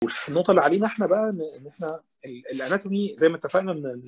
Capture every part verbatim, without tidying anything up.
النقطه اللي علينا احنا بقى ان احنا الاناتومي زي ما اتفقنا ان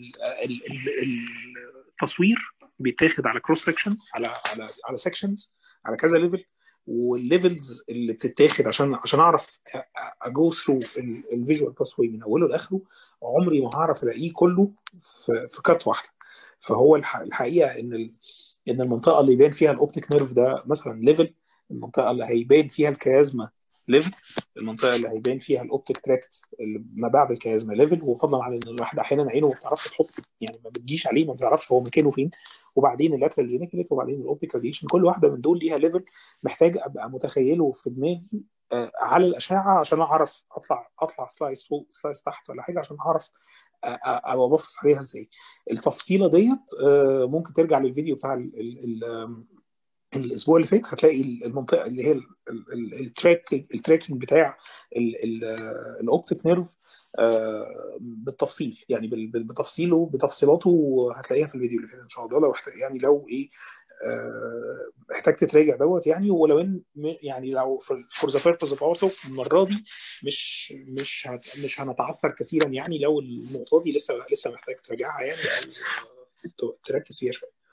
التصوير بيتاخد على كروس سكشن، على على على سكشنز، على كذا ليفل، والليفلز اللي بتتاخد عشان عشان اعرف اجو ثرو الفيجوال باثوي من اوله لاخره عمري ما هعرف الاقيه كله في في كات واحده. فهو الحقيقه ان ان المنطقه اللي يبان فيها الاوبتيك نيرف ده مثلا ليفل، المنطقه اللي هيبان فيها الكيازما ليفل، المنطقه اللي هيبان فيها الاوبتيك تراكت اللي ما بعد الكيازما ليفل، وفضلا عن ان الواحد احيانا عينه ما بتعرفش تحط، يعني ما بتجيش عليه، ما بتعرفش هو مكانه فين، وبعدين اللاترال جينيكليت، وبعدين الاوبتيك راديشن. كل واحده من دول ليها ليفل محتاج ابقى متخيله في دماغي آه على الاشعه عشان اعرف اطلع اطلع سلايس فوق سلايس تحت ولا حاجه عشان اعرف ابقى باصص عليها ازاي. التفصيله ديت آه ممكن ترجع للفيديو بتاع ال ال ال الاسبوع اللي فات، هتلاقي المنطقه اللي هي التراك التراكنج بتاع الاوبتيك نيرف بالتفصيل، يعني بتفصيله بتفصيلاته هتلاقيها في الفيديو اللي فات ان شاء الله. لو يعني لو ايه احتاجت تراجع دوت يعني، ولو ان يعني لو فور ذا بيربز اوف اور المره دي مش مش مش هنتعثر كثيرا، يعني لو النقطه دي لسه لسه محتاج تراجعها يعني او تركز فيها شويه.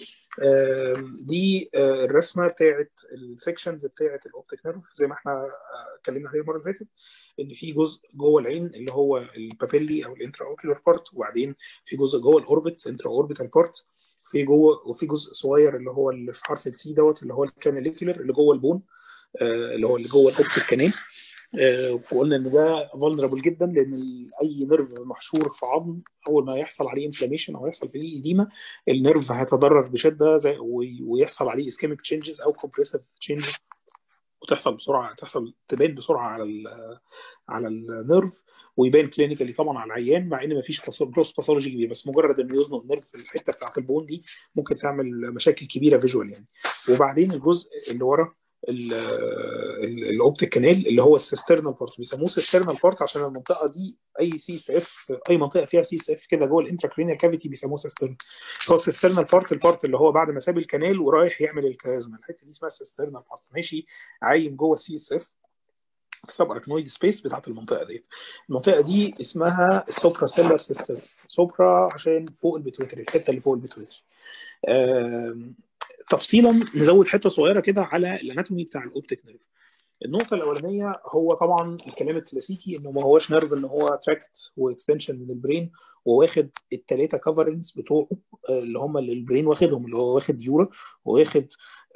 دي الرسمه بتاعت السكشنز بتاعت الاوبتيك نيرف زي ما احنا اتكلمنا عليها المره اللي فاتت، ان في جزء جوه العين اللي هو البابيلي او الانترا اوكيولار بارت، وبعدين في جزء جوه الاوربت انترا اوربيتال بارت، في جوه وفي جزء صغير اللي هو اللي في حرف السي دوت اللي هو الكاناليكولر اللي جوه البون اللي هو اللي جوه الاوبتيك كانال. وقلنا ان ده فولنربل جدا لان اي نيرف محشور في عظم اول ما يحصل عليه انفلاميشن او يحصل فيه اديمه النيرف هيتضرر بشده زي ويحصل عليه اسكيميك تشينجز او كومبريسيف تشينجز، وتحصل بسرعه تحصل تبان بسرعه على ال على النيرف ويبان كلينيكالي طبعا على العيان، مع ان مفيش جروس باثولوجي كبير، بس مجرد انه يزنق النيرف في الحته بتاعه البون دي ممكن تعمل مشاكل كبيره فيجوال يعني. وبعدين الجزء اللي ورا الاوبتيك كانال اللي هو السيسترنال بارت، بيسموه سيسترنال بارت عشان المنطقه دي اي سي اس اف اي منطقه فيها سي اس اف كده جوه الانتراكرينيال كافيتي بيسموه سيسترنال. هو السيسترنال بارت البارت اللي هو بعد ما ساب الكانال ورايح يعمل الكيازما، الحته دي اسمها السيسترنال بارت، ماشي عايم جوه السي اس اف في السب اركنويد سبيس بتاعت المنطقه ديت. المنطقه دي اسمها السوبرا سيلر سيستم، سوبرا عشان فوق البيتويتري، الحته اللي فوق البيتويتري. تفصيلا نزود حته صغيره كده على الاناتومي بتاع الاوبتيك نيرف. النقطه الاولانيه هو طبعا الكلام الكلاسيكي انه ما هوش نيرف ان هو تراكت واكستنشن من البرين وواخد الثلاثه كفرنجز بتوعه اللي هم اللي البرين واخدهم، اللي هو واخد يورا وواخد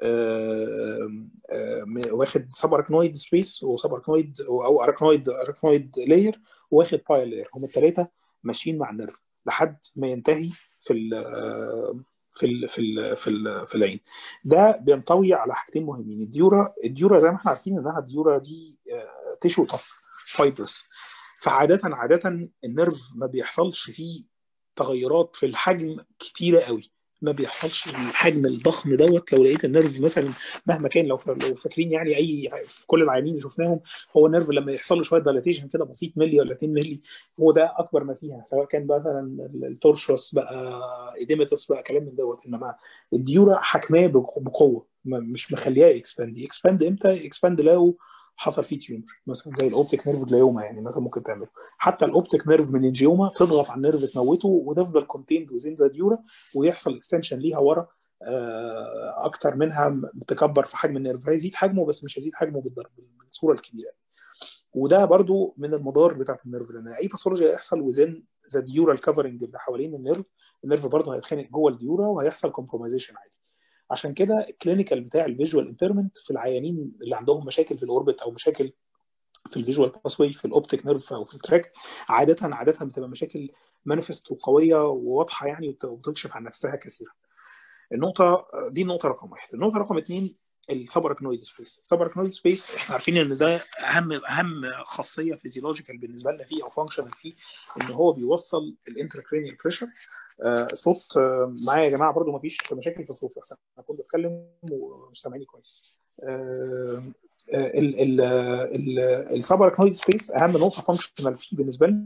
آه آه واخد سب اركنويد سبيس وسب اركنويد او اركنويد اركنويد لاير واخد بايل لاير، هم الثلاثه ماشيين مع النيرف لحد ما ينتهي في ال في ال في ال في ال في العين. ده بينطوي على حاجتين مهمين. الديورا الديورا زي ما احنا عارفين انها الديورا دي تيشو طف فايبرس، فعاده عاده النيرف ما بيحصلش فيه تغيرات في الحجم كتيره قوي، ما بيحصلش الحجم الضخم دوت. لو لقيت النيرف مثلا مهما كان، لو فاكرين يعني اي في كل العيانين اللي شفناهم هو النيرف لما يحصل له شويه دايلاتيشن كده بسيط ملي ولا اتنين ملي هو ده اكبر ما فيها، سواء كان مثلا التورشوس بقى ايديمتس بقى كلام من دوت. انما الديورا حكماه بقوه مش مخليها اكسباند. اكسباند امتى؟ اكسباند لو حصل فيه تيومر مثلا زي الاوبتيك نيرف جلايوما، يعني مثلا ممكن تعمله. حتى الاوبتيك نيرف مننجيوما تضغط على النيرف تموته وتفضل كونتيند وزين ذا ديورا ويحصل اكستنشن ليها ورا اكتر منها بتكبر في حجم النيرف، هيزيد حجمه بس مش هيزيد حجمه بالضرب بالصوره الكبيره. وده برضو من المضار بتاعت النيرف، لان اي باثولوجي هيحصل وزين ذا ديورال كفرنج اللي حوالين النيرف، النيرف برضو هيتخانق جوه الديورا وهيحصل كومبرومايزيشن عادي. عشان كده الكلينيكال بتاع الفيجوال امبيرمنت في العيانين اللي عندهم مشاكل في الاوربت او مشاكل في الفيجوال باسوي في الاوبتيك نيرف او في التراكت عاده عاده بتبقى مشاكل مانيفست وقويه وواضحه يعني وبتكشف عن نفسها كثيرا. النقطه دي النقطه رقم واحد. النقطه رقم اثنين السباركنويد سبيس. السباركنويد سبيس احنا عارفين ان ده اهم اهم خاصيه فيزيولوجيكال بالنسبه لنا فيه او فانكشنال فيه، ان هو بيوصل الانتراكرينيال بريشر. آه الصوت آه معايا يا جماعه برضو ما فيش مشاكل في الصوت، احسن انا كنت بتكلم ومش سامعيني كويس. آه السباركنويد سبيس اهم نقطه فانكشنال فيه بالنسبه لنا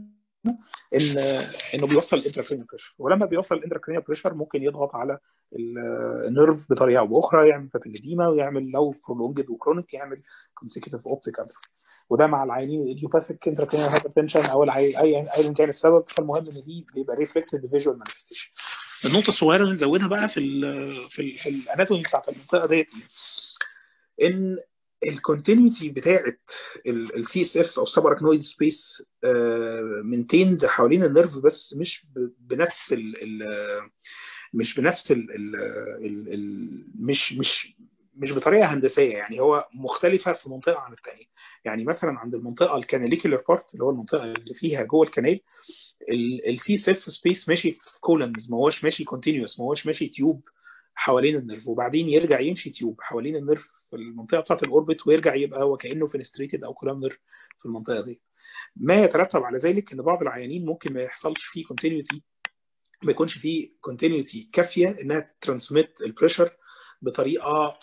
ان انه بيوصل الانتراكرينيال بريشر، ولما بيوصل الانتراكرينيال بريشر ممكن يضغط على النيرف بطريقه او باخرى، يعمل بابيليديما، ويعمل لو برولونجد وكرونيك يعمل كونسيكتيف اوبتيك اتروفي. وده مع العيانين الايديوباثيك انتراكرينيال هايبرتنشن او العي... اي ايا كان السبب. فالمهم ان دي بيبقى ريفلكتد بفيجوال مانيفستيشن. النقطه الصغيره اللي نزودها بقى في ال في, ال في الاناتومي بتاعت المنطقه ديت ان الكونتينيوتي بتاعه السي اس اف او السب اراكنويد سبيس منتيند حوالين النيرف، بس مش بنفس ال ال مش بنفس ال ال ال مش مش مش بطريقه هندسيه. يعني هو مختلفه في منطقه عن الثانيه. يعني مثلا عند المنطقه الكاناليكولار بارت اللي هو المنطقه اللي فيها جوه الكنال، السي اس اف سبيس ماشي في كولمز، ما هوش ماشي كونتينيوس، ما هوش ماشي تيوب حوالين النيرف وبعدين يرجع يمشي تيوب حوالين النيرف في المنطقه بتاعه الاوربت ويرجع يبقى هو كانه فينستريتد او كولامنر في المنطقه دي. ما يترتب على ذلك ان بعض العيانين ممكن ما يحصلش فيه كونتينيوتي، ما يكونش فيه كونتينيوتي كافيه انها ترانسميت البريشر بطريقه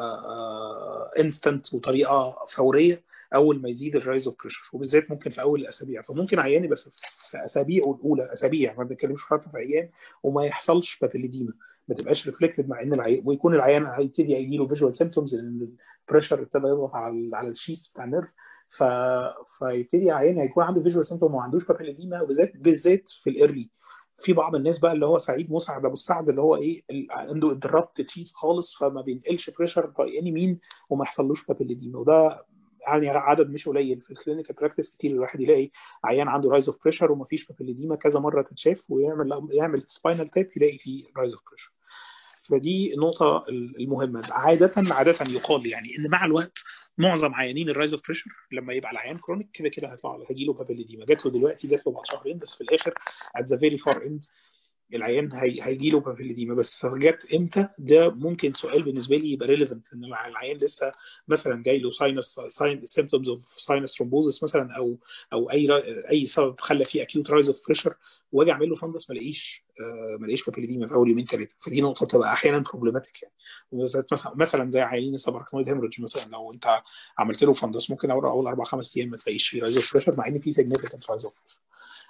انستنت وطريقه فوريه اول ما يزيد الرايز اوف بريشر، وبالذات ممكن في اول الاسابيع. فممكن عيان يبقى في اسابيعه الاولى، اسابيع ما بنتكلمش في ايام، وما يحصلش بابيليديما، ما تبقاش ريفلكتد، مع ان العيان ويكون العيان هيبتدي يجي له فيجوال سيمبتومز لان البريشر ابتدى يضغط على على الشيس بتاع النيرف. ف... فيبتدي العيان هيكون عنده فيجوال سيمبتوم وما عندوش بابيليديما، وبالذات بالذات في الايرلي. في بعض الناس بقى اللي هو سعيد مسعد ابو السعد اللي هو ايه عنده انتربت تشيز خالص، فما بينقلش بريشر باي اني مين وما يحصلوش بابيليديما. وده يعني عدد مش قليل في الكلينيكال براكتس. كتير الواحد يلاقي عيان عنده رايز اوف بريشر وما فيش بابيليديما كذا مره تتشاف، ويعمل يعمل سباينال تيب يلاقي فيه رايز اوف بريشر. فدي النقطه المهمه. عاده عاده يقال يعني ان مع الوقت معظم عيانين الرايز اوف بريشر لما يبقى العيان كرونيك كده كده هيطلع هيجي له بابيليديما. جات له دلوقتي، جات له بعد شهرين، بس في الاخر ات ذا فيري فار اند العيان هي هيجي له بابيليديما. بس جت امتى ده ممكن سؤال بالنسبه لي يبقى ريليفنت، ان العيان لسه مثلا جاي له ساينس سيمبتومز اوف ساينس ثرومبوزس مثلا، او او اي اي سبب خلى فيه اكيوت رايز اوف بريشر، واجي اعمل له فندس ما الاقيش ما الاقيش بابيليديما في اول يومين ثلاثه. فدي نقطه بتبقى احيانا بروبلماتيك يعني. وبالذات مثلا مثلا زي عيانين السباركنويد هيموريدج مثلا، لو انت عملت له فندس ممكن اول اول اربع خمس ايام ما تلاقيش فيه رايز اوف بريشر، مع ان في سيجنيفيكانت رايز اوف بريشر.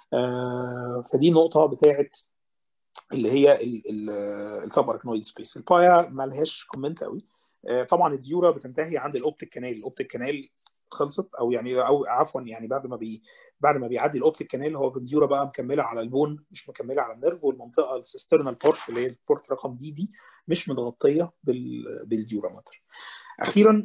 فدي نقطه بتاعت اللي هي السب اراكنويد سبيس. البايا ما لهاش كومنت قوي. طبعا الديورا بتنتهي عند الاوبتيك كانال. الاوبتيك كانال خلصت، او يعني او عفوا يعني بعد ما بي بعد ما بيعدي الاوبتيك كانال هو الديورا بقى مكمله على البون مش مكمله على النيرف، والمنطقه السيسترنال بورت اللي هي البورت رقم دي دي مش متغطيه بال بالديورا ماتر. اخيرا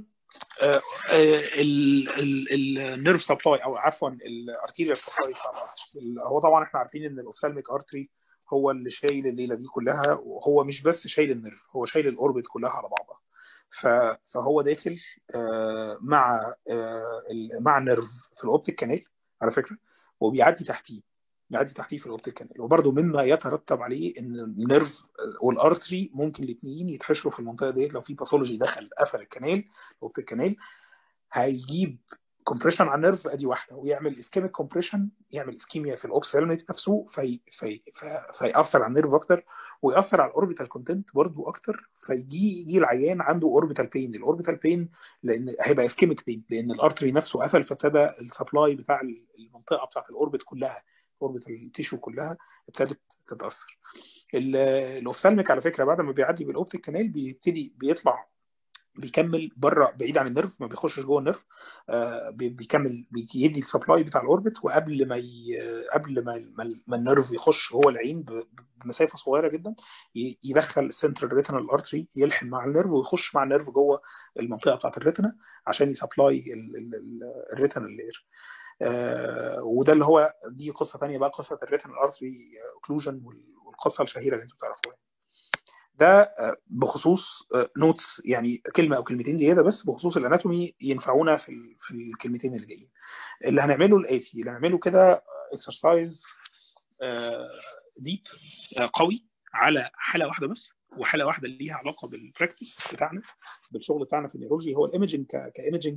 النيرف سبلاي او عفوا الارتيريال سبلاي هو طبعا احنا عارفين ان الاوفثالميك ارتري هو اللي شايل الليله دي كلها، وهو مش بس شايل النيرف، هو شايل الاوربت كلها على بعضها. فهو داخل مع مع النيرف في الاوبتيك كانال على فكره، وبيعدي تحتيه بيعدي تحتيه في الاوبتيك كانال. وبرده مما يترتب عليه ان النيرف والارتري ممكن الاثنين يتحشروا في المنطقه ديت. لو في باثولوجي دخل قفل الكانال الاوبتيك كانال هيجيب كومبريشن على النيرف ادي واحده، ويعمل اسكيميك كومبريشن، يعمل اسكيميا في الاوبثالميك نفسه، في في فيأثر على النيرف اكتر، ويأثر على الاوربيتال كونتنت برضو اكتر. فيجي يجي العيان عنده اوربيتال بين. الاوربيتال بين لان هيبقى اسكيميك بين لان الارتري نفسه قفل، فابتدى السبلاي بتاع المنطقه بتاعه الاوربت كلها، اوربيتال تيشو كلها ابتدت تتاثر. الاوبثالميك على فكره بعد ما بيعدي بالاوبتيك كانال بيبتدي بيطلع بيكمل بره بعيد عن النيرف، ما بيخشش جوه النيرف. آه بيكمل بيدي السبلاي بتاع الاوربت، وقبل ما ي... قبل ما ما النيرف يخش هو العين بمسافه صغيره جدا يدخل السنترال ريتينال ارتري يلحم مع النيرف ويخش مع النيرف جوه المنطقه بتاعه الريتنا عشان يسبلاي الريتينال لير. آه وده اللي هو دي قصه ثانيه بقى، قصه الريتينال ارتري اوكلوجن والقصه الشهيره اللي انتم تعرفوها. ده بخصوص نوتس يعني كلمه او كلمتين زياده بس بخصوص الاناتومي ينفعونا في في الكلمتين اللي جايين. اللي هنعمله الاتي، اللي هنعمله كده اكسرسايز ديب قوي على حاله واحده بس، وحاله واحده اللي ليها علاقه بالبراكتس بتاعنا بالشغل بتاعنا في النيورولوجي، هو الايمجنج كايمجنج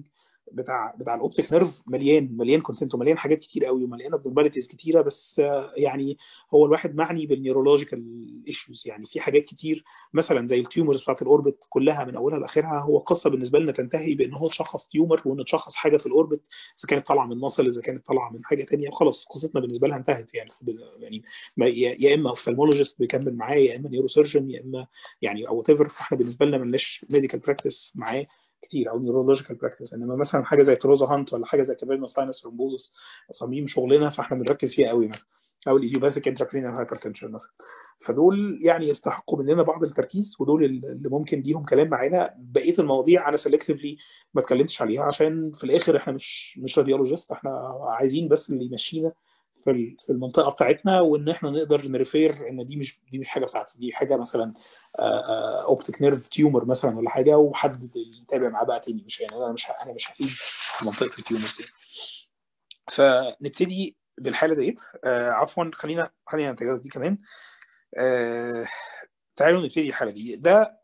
بتاع بتاع الاوبتيك نيرف مليان مليان كونتنت ومليان حاجات كتير قوي ومليانه بروبابيلتيز كتيره، بس آه، يعني هو الواحد معني بالنيورولوجيكال ايشوز. يعني في حاجات كتير مثلا زي التيومرز بتاعت الاوربت كلها من اولها لاخرها هو قصه بالنسبه لنا تنتهي بان هو تشخص تيومر وان تشخص حاجه في الاوربت، اذا كانت طالعه من مصل اذا كانت طالعه من حاجه تانية، وخلاص قصتنا بالنسبه لها انتهت. يعني يعني ما- يا يا اما اوفثالمولوجيست بيكمل معاه، يا اما نيورو سيرجن، يا اما يعني او وات ايفر. فاحنا بالنسبه لنا ملناش ميديكال براكتس معاه كتير او نيورولوجيكال براكتس. انما مثلا حاجه زي تروزا هانت ولا حاجه زي كافيرنا ساينس رومبوزس صميم شغلنا، فاحنا بنركز فيها قوي مثلا، او الايديوباثيك انتراكرينال هايبرتنشن مثلا. فدول يعني يستحقوا مننا بعض التركيز، ودول اللي ممكن ليهم كلام معانا. بقيه المواضيع انا سيلكتيفلي ما اتكلمتش عليها عشان في الاخر احنا مش مش راديولوجيست، احنا عايزين بس اللي يمشينا في في المنطقه بتاعتنا، وان احنا نقدر نريفير ان دي مش دي مش حاجه بتاعتي، دي حاجه مثلا اوبتيك نيرف تيومر مثلا ولا حاجه، وحد يتابع معاه بقى تاني. مش يعني انا مش انا مش هفيد في منطقه التيومرز دي. فنبتدي بالحاله ديت. آه عفوا خلينا خلينا نتجاوز دي كمان. آه تعالوا نبتدي الحاله دي. ده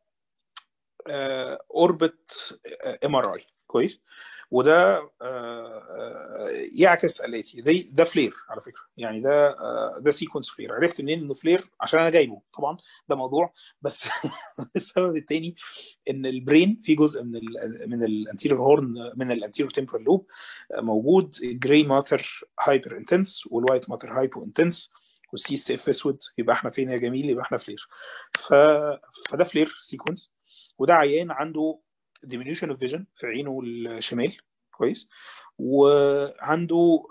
اوربت ام ار اي كويس، وده آه، آه، يعكس الاتي. ده ده فلير على فكره، يعني ده آه، ده سيكونس فلير. عرفت منين انه فلير؟ عشان انا جايبه طبعا، ده موضوع بس. السبب الثاني ان البرين في جزء من ال من الانتيريور هورن من الانتيريور تمبرال لوب موجود جراي ماتر هايبر انتنس والوايت ماتر هايبو انتنس والسي سي اف اسود. يبقى احنا فين يا جميل؟ يبقى احنا فلير. ف... فده فلير سيكونس. وده عيان عنده diminution of vision في عينه الشمال كويس، وعنده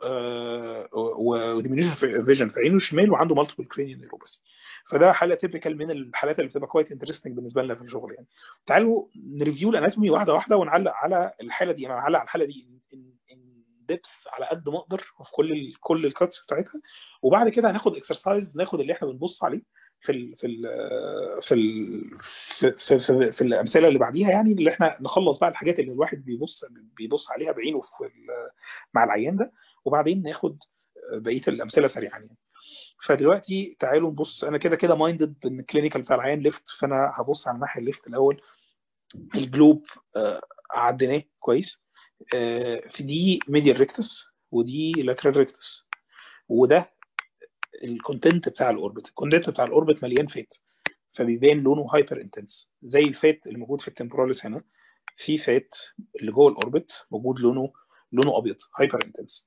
آه diminution of vision في عينه الشمال، وعنده multiple cranial neuropathy. فده حاله تيبيكال من الحالات اللي بتبقى كويت انترستنج بالنسبه لنا في الشغل يعني. تعالوا نريفيو الاناتومي واحده واحده ونعلق على الحاله دي. انا هعلق على الحاله دي ان ديبث على قد ما اقدر في كل ال كل الكاتس بتاعتها، وبعد كده هناخد اكسرسايز ناخد اللي احنا بنبص عليه في ال في ال في ال في, في, في, في الامثله اللي بعديها، يعني اللي احنا نخلص بقى الحاجات اللي الواحد بيبص بيبص عليها بعينه في مع العيان ده، وبعدين ناخد بقيه الامثله سريعا يعني. فدلوقتي تعالوا نبص. انا كده كده مايندد ان الكلينيكال بتاع العيان ليفت، فانا هبص على الناحيه الليفت الاول. الجلوب آه عديناه كويس. آه في دي ميديال ريكتس ودي لاترال ريكتس، وده الكونتنت بتاع الاوربت. الكونتنت بتاع الاوربت مليان فات، فبيبان لونه هايبر انتنس زي الفات اللي موجود في التمبوراليس هنا. في فات اللي جوه الاوربت موجود لونه لونه ابيض هايبر انتنس.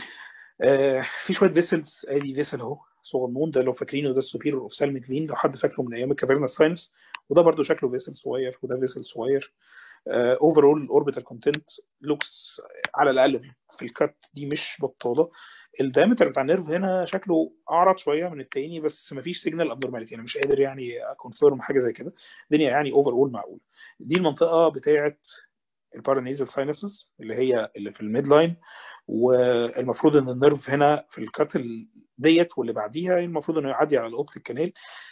آه في شويه فيسلز. ادي فيسل اهو صغنون، ده لو فاكرينه ده السوبيرور اوف سالميك فين، لو حد فاكره من ايام الكافيرنا ساينس. وده برده شكله فيسل صغير، وده فيسل صغير. اوفرول الاوربيتال كونتنت لوكس على الاقل في الكات دي مش بطاله. الدايمتر بتاع النيرف هنا شكله اعرض شويه من التاني، بس مفيش سيجنال ابنورماليتي. انا مش قادر يعني اكونفيرم حاجه زي كده. الدنيا يعني اوفر اول معقول. دي المنطقه بتاعه البارانيزال ساينسز اللي هي اللي في الميد لاين، والمفروض ان النيرف هنا في الكات ديت واللي بعديها المفروض انه يعدي على الاوبتيك كانال.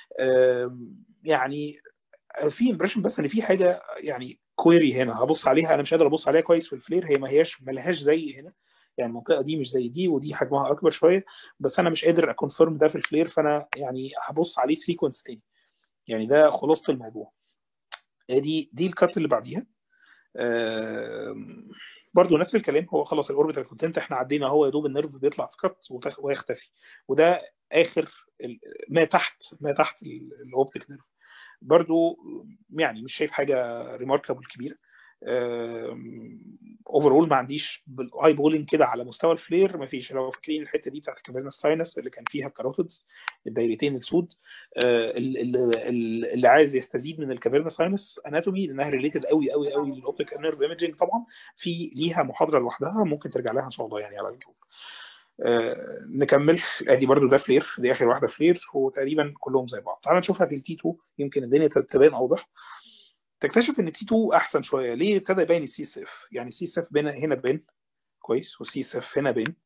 يعني في امبريشن بس ان في حاجه يعني كويري هنا هبص عليها. انا مش قادر ابص عليها كويس في الفلير، هي ما هياش ما لهاش زي هنا. يعني المنطقه دي مش زي دي، ودي حجمها اكبر شويه، بس انا مش قادر اكونفيرم ده في الفلير، فانا يعني هبص عليه في سيكونس تاني. يعني ده خلاصه الموضوع. دي دي الكات اللي بعديها. برضو نفس الكلام. هو خلاص الاوربيتال كونتنت احنا عدينا، هو يا دوب النيرف بيطلع في كات ويختفي، وده اخر ما تحت ما تحت الاوبتيك نيرف. برضو يعني مش شايف حاجه ريماركابل كبيره. اوفرول ما عنديش بالاي بولينج كده على مستوى الفلير ما فيش. لو فاكرين الحته دي بتاعت الكافيرنا ساينس اللي كان فيها الكاروتيدز الدايرتين السود، اللي, اللي عايز يستزيد من الكافيرنا ساينس اناتومي لانها ريليتد قوي قوي قوي للاوبتيك نيرف ايمجنج طبعا، في ليها محاضره لوحدها ممكن ترجع لها ان شاء الله يعني على اليوتيوب. آه نكمل. ادي برضو ده فلير، دي اخر واحده فلير، وتقريبا كلهم زي بعض. تعال نشوفها في التي اتنين يمكن الدنيا تبان اوضح. تكتشف ان تي اتنين احسن شويه. ليه؟ ابتدى يبين السي اس اف. يعني السي اس اف هنا بين كويس، والسي اس اف هنا بين.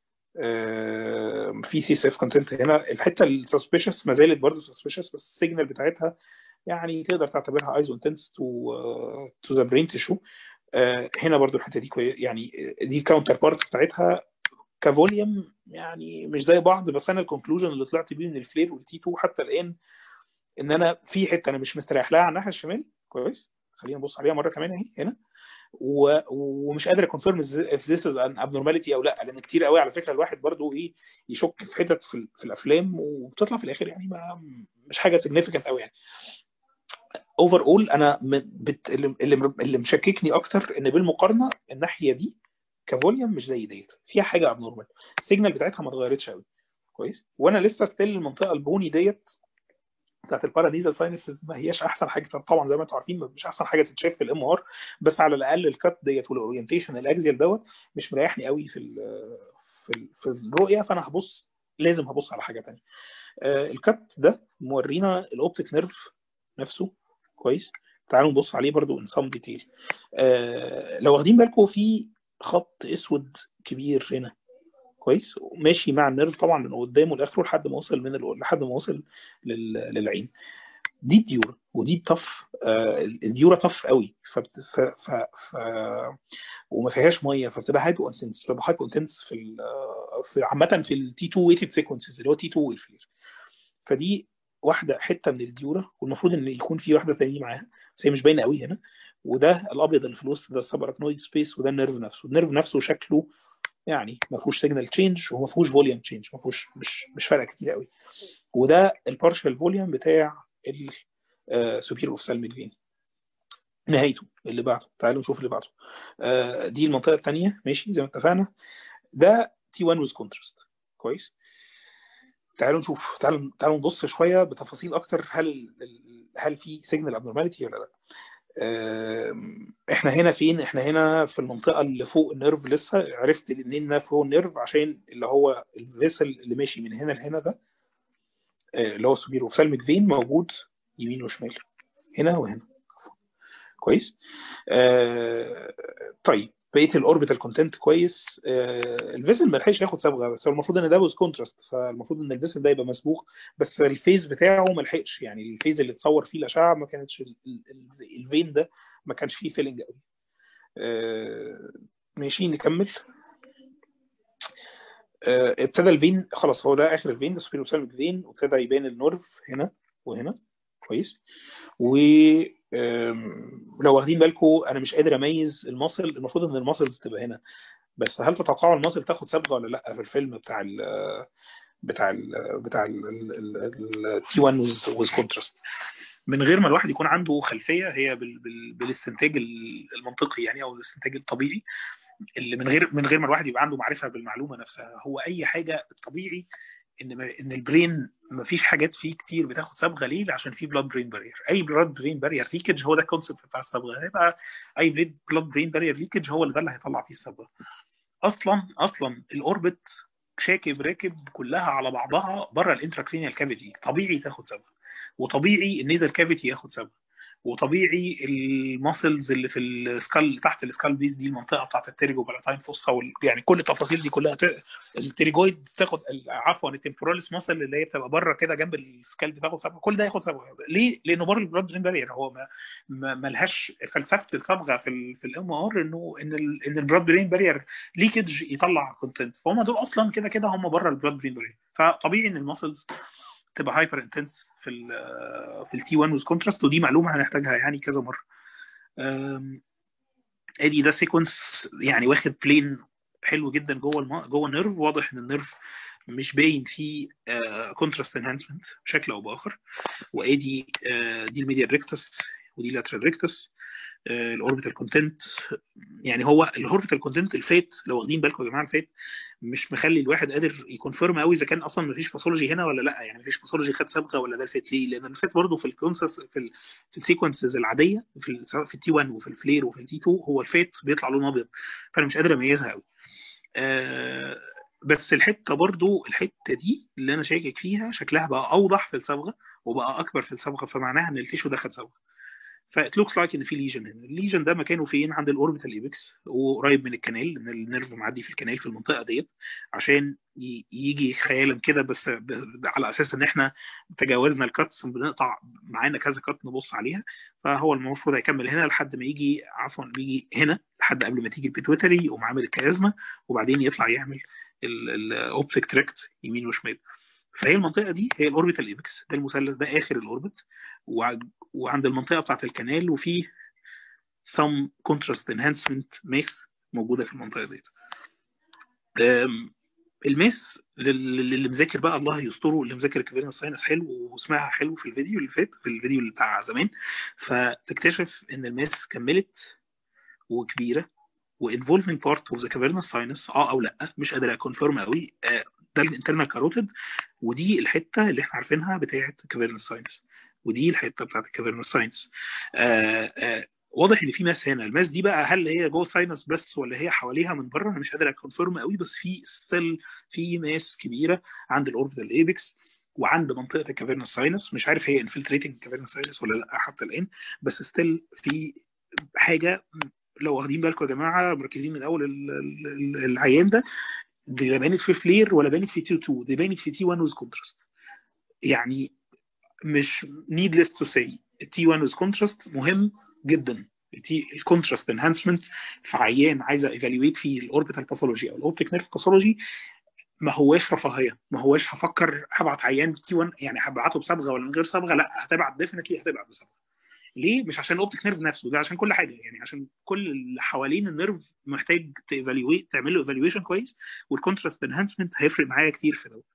آه في سي اس اف كونتنت هنا. الحته السسبيشس ما زالت برضه سسبيشس، بس السيجنال بتاعتها يعني تقدر تعتبرها ايزو انتنس تو تو ذا برين تيشو. هنا برضه الحته دي كويس، يعني دي كاونتر بارت بتاعتها كفوليوم يعني مش زي بعض. بس انا الكونكلوجن اللي طلعت بيه من الفلير والتي اتنين حتى الان ان انا في حته انا مش مستريح لها على الناحيه الشمال كويس. خلينا نبص عليها مره كمان اهي هنا. و... ومش قادر اكونفيرم if this is an abnormality او لا، لان كتير قوي على فكره الواحد برضو ايه يشك في حتت في, في الافلام وبتطلع في الاخر يعني ما مش حاجه significant قوي يعني. اوفر اول انا بت... اللي اللي مشككني اكتر ان بالمقارنه الناحيه دي كفوليوم مش زي ديت، فيها حاجه ابنورمال، السيجنال بتاعتها ما اتغيرتش قوي كويس، وانا لسه ستيل المنطقه البوني ديت بتاعت البارانيزال ساينسز ما هياش احسن حاجه طبعا زي ما انتم عارفين، مش احسن حاجه تتشاف في الام ار، بس على الاقل الكات ديت والاورينتيشن الاكزيال دوت مش مريحني قوي في ال في ال في الرؤيه، فانا هبص لازم هبص على حاجه ثانيه. آه الكات ده مورينا الاوبتيك نيرف نفسه كويس، تعالوا نبص عليه برضو ان سام ديتيل. آه لو واخدين بالكم في خط اسود كبير هنا كويس ماشي مع النيرف طبعا من قدامه لاخره لحد ما وصل من ال... لحد ما وصل لل... للعين، دي الديورا ودي طف. آه الديورا طف قوي ف... ف... ف... ف... وما فيهاش ميه فبتبقى هايبو انتنس، بتبقى هايبو انتنس في ال... في عامه في التي اتنين ويتد سيكونسز اللي هو تي اتنين والفلير، فدي واحده حته من الديورا والمفروض ان يكون في واحده ثانيه معاها بس هي مش باينه قوي هنا، وده الابيض اللي في الوسط ده السب اراكنويد سبيس، وده النيرف نفسه. النيرف نفسه شكله يعني ما فيهوش سيجنال تشينج وما فيهوش فوليوم تشينج، ما فيهوش مش مش فارقه كتير قوي، وده البارشال فوليوم بتاع السوبير اوفسالميك فين. نهايته اللي بعده، تعالوا نشوف اللي بعده. آه دي المنطقه الثانيه ماشي زي ما اتفقنا، ده تي واحد ويز كونتراست كويس. تعالوا نشوف، تعالوا تعالوا نبص شويه بتفاصيل اكتر، هل هل في سيجنال ابنورماليتي ولا لا. احنا هنا فين؟ احنا هنا في المنطقه اللي فوق النيرف، لسه عرفت منين ده فوق النيرف عشان اللي هو الفيسل اللي ماشي من هنا لهنا ده اللي هو السوبير اوفسالميك فين موجود يمين وشمال هنا وهنا كويس. آه طيب بقيه الاوربيتال كونتنت كويس. آه الفيسل ما لحقش ياخد صبغه، بس هو المفروض ان ده ويز كونتراست، فالمفروض ان الفيسل ده يبقى مسبوق، بس الفيز بتاعه ما لحقش، يعني الفيز اللي اتصور فيه الاشعه ما كانتش الفين ده ما كانش فيه فيلنج قوي. آه ماشي نكمل. آه ابتدى الفين خلاص، هو ده اخر الفين ده سوبيرو سالميك فين، وابتدى يبان النورف هنا وهنا كويس. و لو واخدين بالكم انا مش قادر اميز المصل، المفروض ان المصلز تبقى هنا، بس هل تتوقعوا المصل تاخد صبغه ولا لا في الفيلم بتاع ال بتاع ال بتاع التي واحد ويز كونتراست من غير ما الواحد يكون عنده خلفيه هي بال بال بالاستنتاج المنطقي يعني او الاستنتاج الطبيعي اللي من غير من غير ما الواحد يبقى عنده معرفه بالمعلومه نفسها. هو اي حاجه الطبيعي ان ان البرين ما فيش حاجات فيه كتير بتاخد صبغه، ليه؟ عشان في بلاد برين بارير، اي بلاد برين بارير ليكج هو ده الكونسيبت بتاع الصبغه، هيبقى اي بلاد برين بارير ليكج هو اللي ده اللي هيطلع فيه الصبغه. اصلا اصلا الاوربت شاكب راكب كلها على بعضها بره الانتراكرينيال كافيتي، طبيعي تاخد صبغه، وطبيعي النيزل كافيتي ياخد صبغه، وطبيعي الماسلز اللي في السكال تحت السكال بيس دي المنطقه بتاعت التيريجو بالاتاين فوسا وال... يعني كل التفاصيل دي كلها ت... التيريجويد تاخد عفوا التمبوراليس ماسل اللي هي بتبقى بره كده جنب السكال بتاخد صبغه، كل ده ياخد صبغه. ليه؟ لانه بره البلاد برين بارير، هو ما ما ملهاش فلسفه الصبغه في ال في الام ار انه ان ال ان البلاد برين بارير ليكج يطلع كونتنت، فهم دول اصلا كده كده هم بره البلاد برين بارير، فطبيعي ان الماسلز تبقى هايبر انتنس في ال في التي واحد ويز كونتراست، ودي معلومه هنحتاجها يعني كذا مره. ادي ده سيكونس يعني واخد بلين حلو جدا جوه الم... جوه النيرف، واضح ان النيرف مش باين فيه كونتراست انهانسمنت بشكل او باخر. وادي آه دي الميديال ريكتس ودي لاترال ريكتس. الاوربيتال كونتنت يعني هو الاوربيتال كونتنت الفات لو واخدين بالكم يا جماعه الفات مش مخلي الواحد قادر يكونفيرم قوي اذا كان اصلا مفيش باثولوجي هنا ولا لا، يعني مفيش باثولوجي خد صبغه ولا ده الفات. ليه؟ لان الفات برضه في الكونسس في ال في السيكونسز العاديه في سواء في التي واحد وفي الفلير وفي التي اتنين هو الفات بيطلع لونه ابيض، فانا مش قادر اميزها قوي. آه بس الحته برضه الحته دي اللي انا شاكك فيها شكلها بقى اوضح في الصبغه وبقى اكبر في الصبغه، فمعناها ان التيشو ده خد صبغه. فات لوكس لايك ان في ليجن هنا، الليجن ده مكانه فين؟ عند الاوربيتال ايبكس وقريب من الكنال، ان النيرف معدي في الكنال في المنطقه ديت، عشان يجي خيالا كده بس على اساس ان احنا تجاوزنا الكاتس بنقطع معانا كذا كات نبص عليها، فهو المفروض هيكمل هنا لحد ما يجي عفوا بيجي هنا لحد قبل ما تيجي البيتويتري يقوم عامل الكيازما وبعدين يطلع يعمل الاوبتيك تراكت يمين وشمال. فهي المنطقه دي هي الاوربيتال ايبكس، ده المثلث ده اخر الاوربت، وعند المنطقه بتاعت الكنال وفي some contrast enhancement ماس موجوده في المنطقه ديت. الماس اللي مذاكر بقى الله يستره، اللي مذاكر كافيرنس ساينس حلو وسمعها حلو في الفيديو اللي فات، في الفيديو اللي بتاع زمان، فتكتشف ان الماس كملت وكبيره وانفولفينج بارت اوف ذا كافيرنس ساينس، اه او لا مش قادر اكونفيرم قوي. آه ده الانترنال كاروتيد، ودي الحته اللي احنا عارفينها بتاعه كافيرنس ساينس، ودي الحته بتاعه الكافيرنس ساينس. آه آه واضح ان في ماس هنا. الماس دي بقى هل هي جوه الساينس بس ولا هي حواليها من بره؟ انا مش قادر اكونفيرم قوي، بس في ستيل في ماس كبيره عند الاوربيتال ايبكس وعند منطقه الكافيرنس ساينس. مش عارف هي انفلتريتنج الكافيرنس ساينس ولا لا حتى الان، بس ستيل في حاجه. لو واخدين بالكم يا جماعه مركزين من اول العيان ده، دي لا بانت في فلير ولا بانت في تي اتنين، دي بانت في تي واحد ويز كونتراست. يعني مش needless to say التي واحد ويز كونتراست مهم جدا. التي الكونتراست انهانسمنت في عيان عايزه ايفالويت في الاوربيتال باثولوجي او الاوبتيك نيرف باثولوجي ما هواش رفاهيه، ما هواش هفكر هبعت عيان تي واحد يعني هبعته بصبغه ولا من غير صبغه، لا هتبعت ديفنتلي هتبعت بصبغه. ليه؟ مش عشان الاوبتيك نيرف نفسه، ده عشان كل حاجه، يعني عشان كل اللي حوالين النيرف محتاج تيفالويت، تعمل له ايفالويشن كويس، والكونتراست انهانسمنت هيفرق معايا كتير في ده.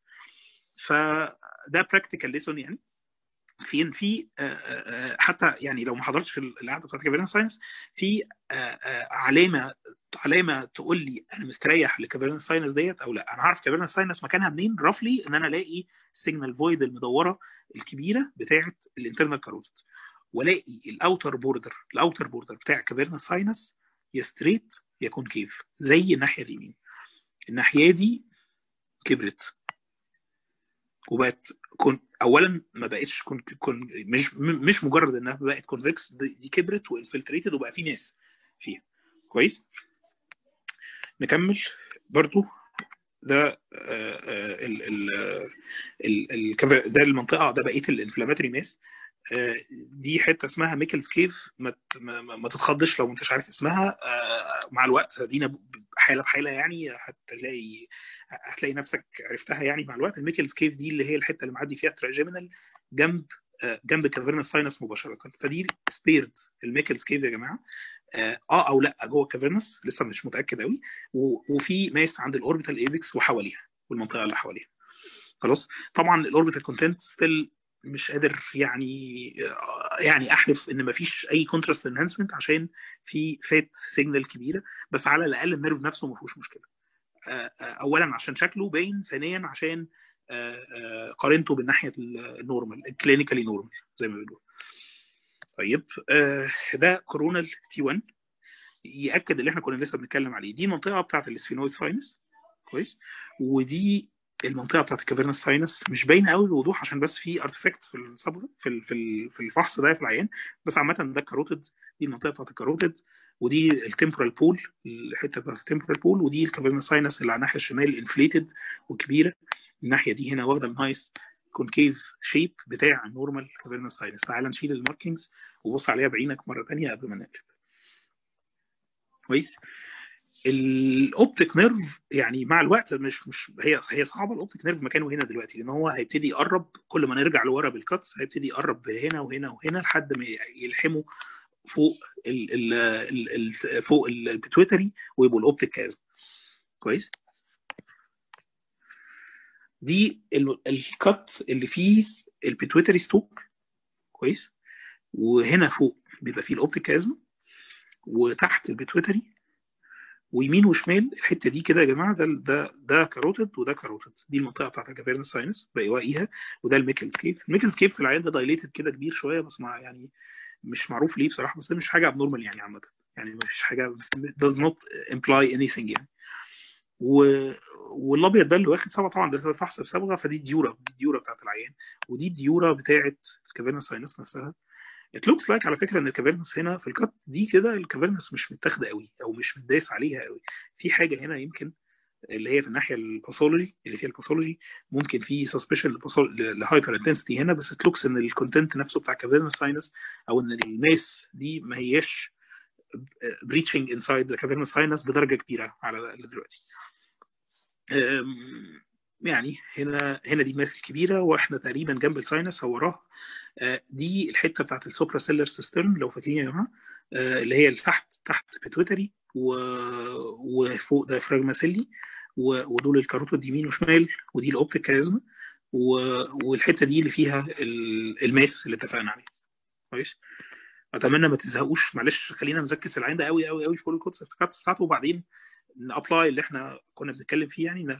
فده براكتيكال ليسون يعني. في في حتى يعني لو ما حضرتش القعده بتاعت كافيرنس ساينس، في علامه علامه تقول لي انا مستريح لكافيرنس ساينس ديت او لا. انا عارف كافيرنس ساينس مكانها منين رفلي، ان انا الاقي السيجنال فويد المدوره الكبيره بتاعه الانترنال كاروتيد، والاقي الاوتر بوردر الاوتر بوردر بتاع كافيرنس ساينس يا ستريت يا كونكيف زي الناحيه اليمين. الناحيه دي كبرت وبقت كون اولا ما بقتش كون كون مش مش مجرد انها بقت كونفكس، دي كبرت وانفلتريتد وبقى في ناس فيها. كويس، نكمل برضو. ده ال ال ال ده المنطقه، ده بقيه الانفلاماتوري ماس. دي حته اسمها ميكلز كيف، ما ما تتخضش لو انت مش عارف اسمها. مع الوقت هدينا حاله بحاله يعني هتلاقي هتلاقي نفسك عرفتها يعني مع الوقت. الميكلز كيف دي اللي هي الحته اللي معدي فيها تراجيمينال جنب جنب كافيرنس ساينس مباشره، فدي سبيرد الميكلز كيف يا جماعه. اه او لا جوه كافيرنس لسه مش متاكد قوي، وفي ماس عند الاوربيتال ايبكس وحواليها والمنطقه اللي حواليها. خلاص، طبعا الاوربيتال كونتنت ستيل مش قادر يعني يعني احلف ان مفيش اي كونتراست انهانسمنت عشان في فات سيجنال كبيره، بس على الاقل النيرف نفسه ما فيهوش مشكله. اولا عشان شكله باين، ثانيا عشان قارنته بالناحيه النورمال الكلينيكالي نورمال زي ما بنقول. طيب ده كورونال تي واحد ياكد اللي احنا كنا لسه بنتكلم عليه. دي المنطقه بتاعه السفينويد ساينس. كويس، ودي المنطقه بتاعت الكافيرنس ساينس مش باينه قوي بوضوح عشان بس في ارتفاكت في الصبغه في في في الفحص ده في العيان، بس عامه ده الكاروتيد، دي المنطقه بتاعت الكاروتيد، ودي التمبرال بول الحته بتاعت التمبرال بول، ودي الكافيرنس ساينس اللي على الناحيه الشمال انفليتد وكبيره. الناحيه دي هنا واخده النايس كونكيف شيب بتاع النورمال كافيرنس ساينس. تعال نشيل الماركينجز وبص عليها بعينك مره ثانيه قبل ما نقلب. كويس، الاوبتيك نيرف يعني مع الوقت مش مش هي هي صعبه. الاوبتيك نيرف مكانه هنا دلوقتي لان هو هيبتدي يقرب، كل ما نرجع لورا بالكاتس هيبتدي يقرب هنا وهنا وهنا لحد ما يلحموا فوق ال ال ال فوق البيتويتري ويبقوا الاوبتيك كازم. كويس، دي الكات اللي فيه البيتويتري ستوك. كويس، وهنا فوق بيبقى فيه الاوبتيك كازم، وتحت البيتويتري ويمين وشمال الحته دي كده يا جماعه. ده ده ده كاروتيد وده كاروتيد، دي المنطقه بتاعت الكافيرنس ساينس بواقيها. وده الميكلز كيف. الميكلز كيف في العيان ده دايليتد كده كبير شويه، بس مع يعني مش معروف ليه بصراحه، بس ده مش حاجه ابنورمال يعني عامه، يعني مش حاجه does not imply anything يعني. و... والابيض ده اللي واخد صبغه، طبعا ده فحص بصبغه، فدي الديورا، دي الديورا بتاعت العيان، ودي الديورا بتاعت الكافيرنس ساينس نفسها. It looks like على فكره ان الكافيرنس هنا في الكات دي كده الكافيرنس مش متاخده قوي او مش متداس عليها قوي. في حاجه هنا يمكن اللي هي في الناحيه الباثولوجي اللي فيها الباثولوجي ممكن في سسبشن لهايبر انتنسيتي هنا، بس تلوكس ان الكونتنت نفسه بتاع كافيرنس ساينس او ان الماس دي ما هياش بريتشنج انسايد ذا كافيرنس ساينس بدرجه كبيره على دلوقتي. يعني هنا هنا دي الماس الكبيره واحنا تقريبا جنب الساينس، هو وراها دي الحته بتاعت السوبرا سيلر سيسترن لو فاكرين يا جماعه. اللي هي اللي تحت تحت بيتويتري وفوق دايفراجما سيلي، ودول الكاروتيد يمين وشمال، ودي الاوبتيك كاريزما، والحته دي اللي فيها الماس اللي اتفقنا عليه. كويس. اتمنى ما تزهقوش، معلش خلينا نركز في العين ده قوي قوي قوي في كل الكونسبت بتاعته، وبعدين نابلاي اللي احنا كنا بنتكلم فيه يعني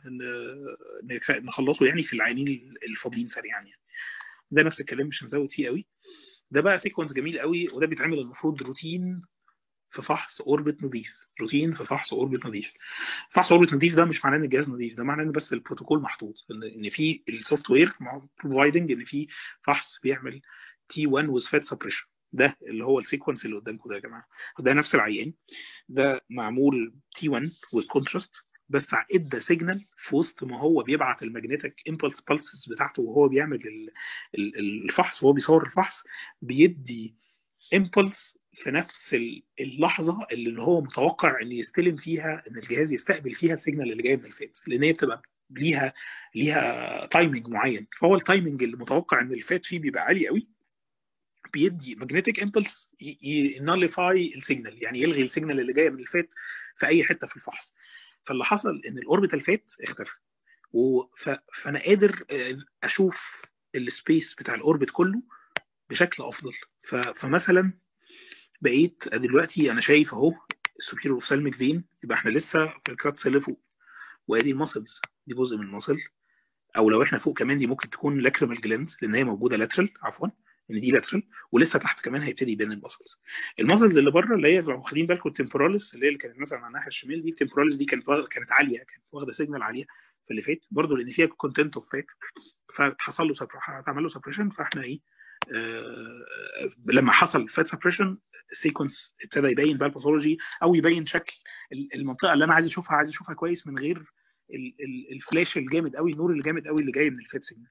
نخلصه يعني في العينين الفاضيين سريعا يعني. ده نفس الكلام مش هنزود فيه قوي. ده بقى سيكونس جميل قوي، وده بيتعمل المفروض روتين في فحص اوربت نظيف. روتين في فحص اوربت نظيف. فحص اوربت نظيف ده مش معناه ان الجهاز نظيف، ده معناه ان بس البروتوكول محطوط، ان في السوفت وير بروفايدنج ان في فحص بيعمل تي واحد وذ فات سبريشن. ده اللي هو السيكونس اللي قدامكم ده يا جماعه، ده نفس العيان ده معمول تي واحد وذ كونتراست، بس ادى سيجنال في وسط ما هو بيبعت الماجنتيك امبلس بالسز بتاعته وهو بيعمل الفحص وهو بيصور الفحص، بيدي امبلس في نفس اللحظه اللي هو متوقع ان يستلم فيها، ان الجهاز يستقبل فيها السيجنال اللي جايه من الفات، لان هي بتبقى ليها ليها تايمنج معين. فهو التايمنج اللي متوقع ان الفات فيه بيبقى عالي قوي، بيدي ماجنتيك امبلس يناليفاي السيجنال، يعني يلغي السيجنال اللي جايه من الفات في اي حته في الفحص. فاللي حصل ان الاوربيتال فات اختفى، فانا قادر اشوف السبيس بتاع الاوربت كله بشكل افضل. فمثلا بقيت دلوقتي انا شايف اهو السوبيريور اوفثالميك فين، يبقى احنا لسه في الكاتس اللي فوق، وادي الماسلز دي جزء من الماسل، او لو احنا فوق كمان دي ممكن تكون لاكريمال جلاند لان هي موجوده لاترال، عفوا ان دي لاترال، ولسه تحت كمان هيبتدي يبان الماسلز. الماسلز اللي بره اللي هي لو واخدين بالكم التمبوراليس اللي هي اللي كانت مثلا على الناحيه الشمال دي، التمبوراليس دي كانت كانت عاليه، كانت واخده سيجنال عاليه في اللي فات برضه لان فيها كونتنت اوف فات، فحصل له اتعمل له سبريشن. فاحنا ايه آه لما حصل فات سبريشن السيكونس ابتدى يبين بقى الباثولوجي او يبين شكل المنطقه اللي انا عايز اشوفها، عايز اشوفها كويس من غير الفلاش الجامد قوي، النور الجامد قوي اللي جاي من الفات سيجنال.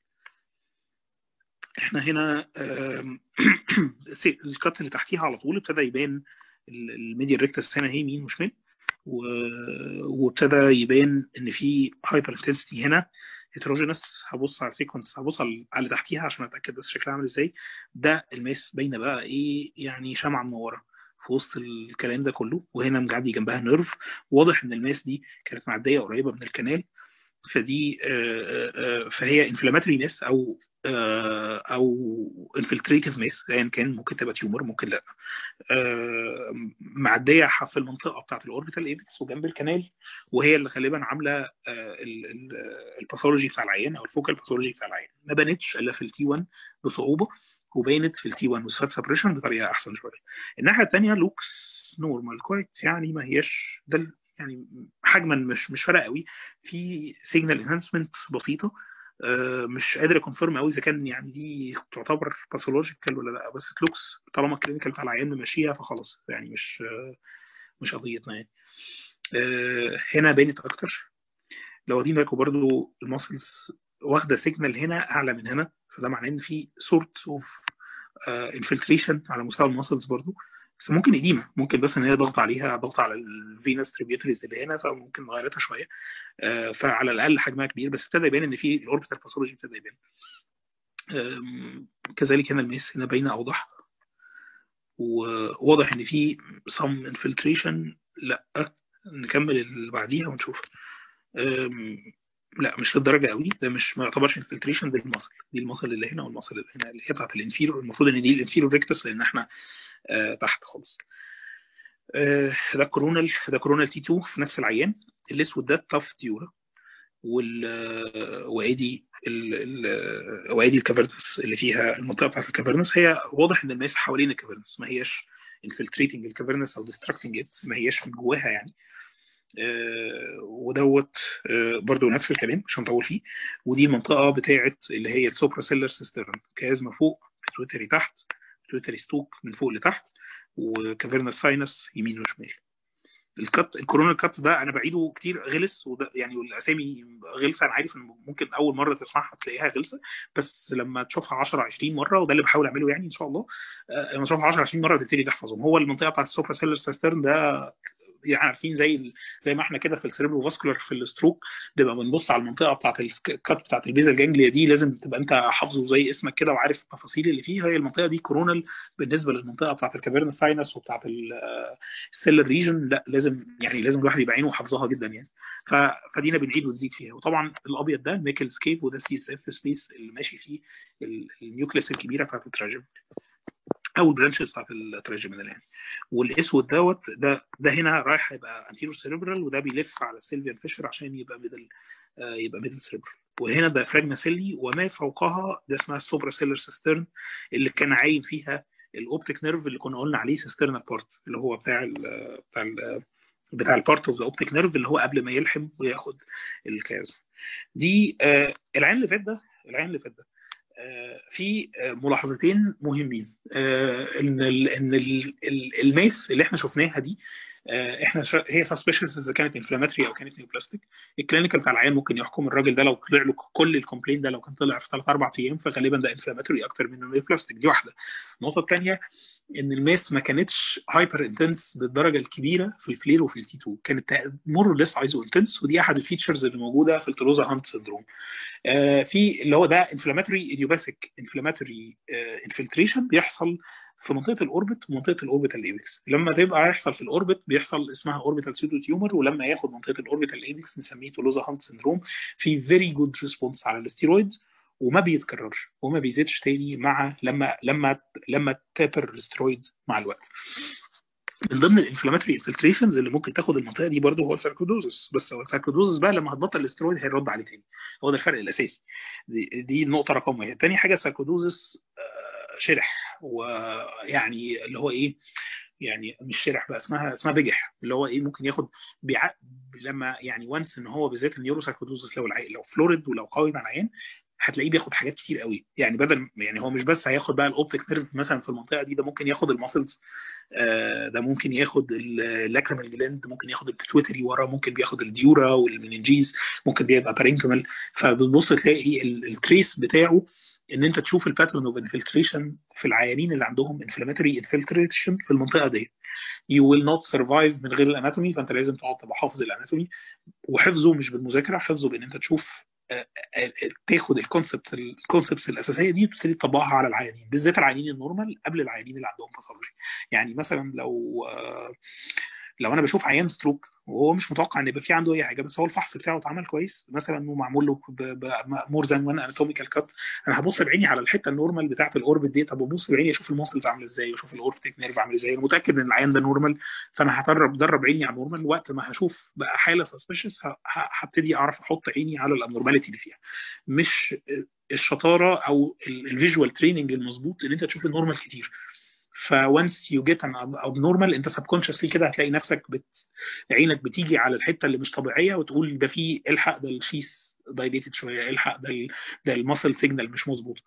احنا هنا الكات اللي تحتيها على طول ابتدى يبان الميديا ريكتس هنا هي يمين وشمال، وابتدى يبان ان في هايبر انتنسيتي هنا هيتروجينس. هبص على السيكونس، هبص على اللي تحتيها عشان اتاكد بس شكلها عامل ازاي. ده الماس باينه بقى ايه يعني شمعه منوره في وسط الكلام ده كله، وهنا مجعدي جنبها نيرف، واضح ان الماس دي كانت معديه قريبه من الكنال، فدي فهي انفلاماتري ماس او او انفلتريتيف ماس ايا كان، ممكن تبقى تيومر ممكن لا، معديه في المنطقه بتاعه الاوربيتال ايبكس وجنب الكنال، وهي اللي غالبا عامله الباثولوجي بتاع العيان او الفوكال باثولوجي بتاع العيان. ما بانتش الا في التي واحد بصعوبه، وبينت في التي واحد وسفات سبريشن بطريقه احسن شويه. الناحيه الثانيه لوكس نورمال كويس، يعني ما هياش ده يعني حجما مش مش فارق قوي، في سيجنال انهانسمنت بسيطه. أه مش قادر اكونفيرم قوي اذا كان يعني دي تعتبر باثولوجيكال ولا لا، بس لوكس طالما الكلينيكال بتاع العيان ماشيها فخلاص يعني مش أه مش قضيتنا يعني. أه هنا بانت اكتر، لو واخدين بالكم برضو الماسلز واخده سيجنال هنا اعلى من هنا، فده معناه ان في سورت اوف انفلتريشن على مستوى الماسلز برضو، بس ممكن قديمه، ممكن بس ان هي ضغط عليها ضغط على الفينس تريبيوتريز اللي هنا، فممكن نغيرتها شويه. آه فعلى الاقل حجمها كبير، بس ابتدى يبان ان في الاوربيتال باثولوجي ابتدى يبان. كذلك هنا الميس هنا باينه اوضح، وواضح ان في سم انفلتريشن. لا نكمل اللي بعديها ونشوف. لا مش للدرجه قوي، ده مش ما يعتبرش انفلتريشن، دي المصل دي المصل اللي هنا والمصل اللي هنا اللي هي بتاعت الانفيرور، المفروض ان دي الانفيرور ريكتس لان احنا آه تحت خالص. آه ده كورونال ده كورونال تي اتنين في نفس العيان. الاسود ده تاف ديورا، وال وادي ال وادي الكافرنس اللي فيها المنطقه بتاعت الكافرنس، هي واضح ان الماس حوالين الكافرنس، ما هياش انفلتريتنج الكافرنس او ديستراكتنج ات، ما هياش من جواها يعني. آه ودوت آه برضو نفس الكلام مش هنطول فيه. ودي المنطقه بتاعت اللي هي السوبرا سيلر سيسترن، كازما فوق، بيتويتري تحت، بيتويتري ستوك من فوق لتحت، وكافيرنس ساينس يمين وشمال. الكت الكورونا كات ده انا بعيده كتير غلس، وده يعني الاسامي غلسه، انا عارف ان ممكن اول مره تسمعها تلاقيها غلسه، بس لما تشوفها عشرة عشرين مره، وده اللي بحاول اعمله يعني ان شاء الله، لما تشوفها عشرة عشرين مره تبتدي تحفظهم. هو المنطقه بتاعت السوبرا سيلر سيسترن ده يعني عارفين زي ال... زي ما احنا كده في السيريبرو فاسكولار في الستروك نبقى بنبص على المنطقه بتاعه الكات بتاعه البيزا الجانجليا دي، لازم تبقى انت حافظه زي اسمك كده وعارف التفاصيل اللي فيه. هي المنطقه دي كورونال بالنسبه للمنطقه بتاعه الكافيرنا ساينس وبتاعه السيلر ريجن، لا لازم يعني لازم الواحد يبقى عينه وحافظها جدا يعني. ف... فدينا بنعيد ونزيد فيها. وطبعا الابيض ده ميكلز كيف، وده سي اس اف سبيس اللي ماشي فيه النيوكليس الكبيره بتاعت التراجم او البرانشز بتاعت التراجمينال يعني. والاسود دوت ده ده هنا رايح هيبقى انتيرو سيريبرال، وده بيلف على السيلفيان فيشر عشان يبقى ميدل آه يبقى ميدل سيريبرال. وهنا ده فراجما سيلي، وما فوقها ده اسمها السوبرا سيلر سيسترن اللي كان عايم فيها الاوبتيك نيرف اللي كنا قلنا عليه سيسترنال بارت، اللي هو بتاع ال بتاع ال بتاع البارت اوف ذا اوبتيك نيرف اللي هو قبل ما يلحم وياخد الكازم دي. آه العين اللي فات ده العين اللي فات ده في ملاحظتين مهمين. ان ان الميس اللي احنا شفناها دي احنا هي سسبشس اذا كانت انفلاماتري او كانت نيوبلاستيك. الكلينيكال بتاع العيان ممكن يحكم الراجل ده لو طلع له كل الكومبلين ده، لو كان طلع في ثلاث اربع ايام فغالبا ده انفلاماتري اكتر من نيوبلاستيك. دي واحده. النقطه الثانيه ان الميس ما كانتش هايبر انتنس بالدرجه الكبيره في الفلير وفي التي اتنين، كانت مور ليس ايزو انتنس، ودي احد الفيتشرز اللي موجوده في التلوزا هانت سندروم. آه في اللي هو ده انفلاماتوري ايديوباثيك انفلاماتوري انفلتريشن بيحصل في منطقه الاوربت ومنطقه الاوربيتال ايبكس. لما تبقى يحصل في الاوربت بيحصل اسمها اوربيتال سيودو تيومر، ولما ياخد منطقه الاوربيتال ايبكس نسميه تولوزا هانت سندروم. في فيري جود ريسبونس على الاستيرويد وما بيتكررش وما بيزيدش تاني مع لما لما لما تابر الاستيرويد مع الوقت. من ضمن الانفلاماتوري انفلتريشنز اللي ممكن تاخد المنطقه دي برضه هو الساركودوزس. بس هو الساركودوزس بقى لما هتبطل الاسترويد هيرد عليه تاني، هو ده الفرق الاساسي. دي, دي النقطه رقم واحد. تاني حاجه ساركودوزس آه شرح، ويعني اللي هو ايه يعني مش شرح بقى، اسمها اسمها بجح، اللي هو ايه ممكن ياخد بيع... لما يعني وانس ان هو بالذات النيورو ساركودوزس لو العي... لو فلوريد ولو قوي مع العين هتلاقيه بياخد حاجات كتير قوي. يعني بدل يعني هو مش بس هياخد بقى الاوبتيك نيرف مثلا في المنطقه دي، ده ممكن ياخد الماسلز، آه ده ممكن ياخد اللاكريمال جلاند، ممكن ياخد البيتويتري ورا، ممكن بياخد الديورا والمننجيز، ممكن بيبقى بارينكمال. فبتبص تلاقي التريس بتاعه ان انت تشوف الباترن اوف انفلتريشن في العيانين اللي عندهم انفلاماتوري انفلتريشن في المنطقه دي. you will not survive من غير الاناتومي، فانت لازم تقعد تبقى حافظ الاناتومي، وحفظه مش بالمذاكره، حفظه بان انت تشوف تاخد الكونسبت الكونسبتس الاساسيه دي وتبتدي تطبقها على العيانين، بالذات العيانين النورمال قبل العيانين اللي عندهم باثولوجي. يعني مثلا لو لو انا بشوف عيان ستروك وهو مش متوقع ان يبقى في عنده اي حاجه، بس هو الفحص بتاعه اتعمل كويس مثلا ومعمول له مور ذان وان اناتوميكال كات، انا هبص بعيني على الحته النورمال بتاعه الاوربت دي. طب ببص بعيني اشوف الماسلز عامله ازاي واشوف الاوربتيك نيرف عامل ازاي، انا متاكد ان العيان ده نورمال، فانا هدرب درب عيني على النورمال. وقت ما هشوف بقى حاله سسبشس هبتدي اعرف احط عيني على الابنورماليتي اللي فيها. مش الشطاره او الفيجوال تريننج المظبوط ان انت تشوف النورمال كتير. فونس يو جيت ان ابنورمال انت سبكونشسلي كده هتلاقي نفسك بت... عينك بتيجي على الحته اللي مش طبيعيه وتقول ده فيه الحق، ده الشيس دايليتد شويه، الحق ده ال... ده الماسل سيجنال مش مظبوط.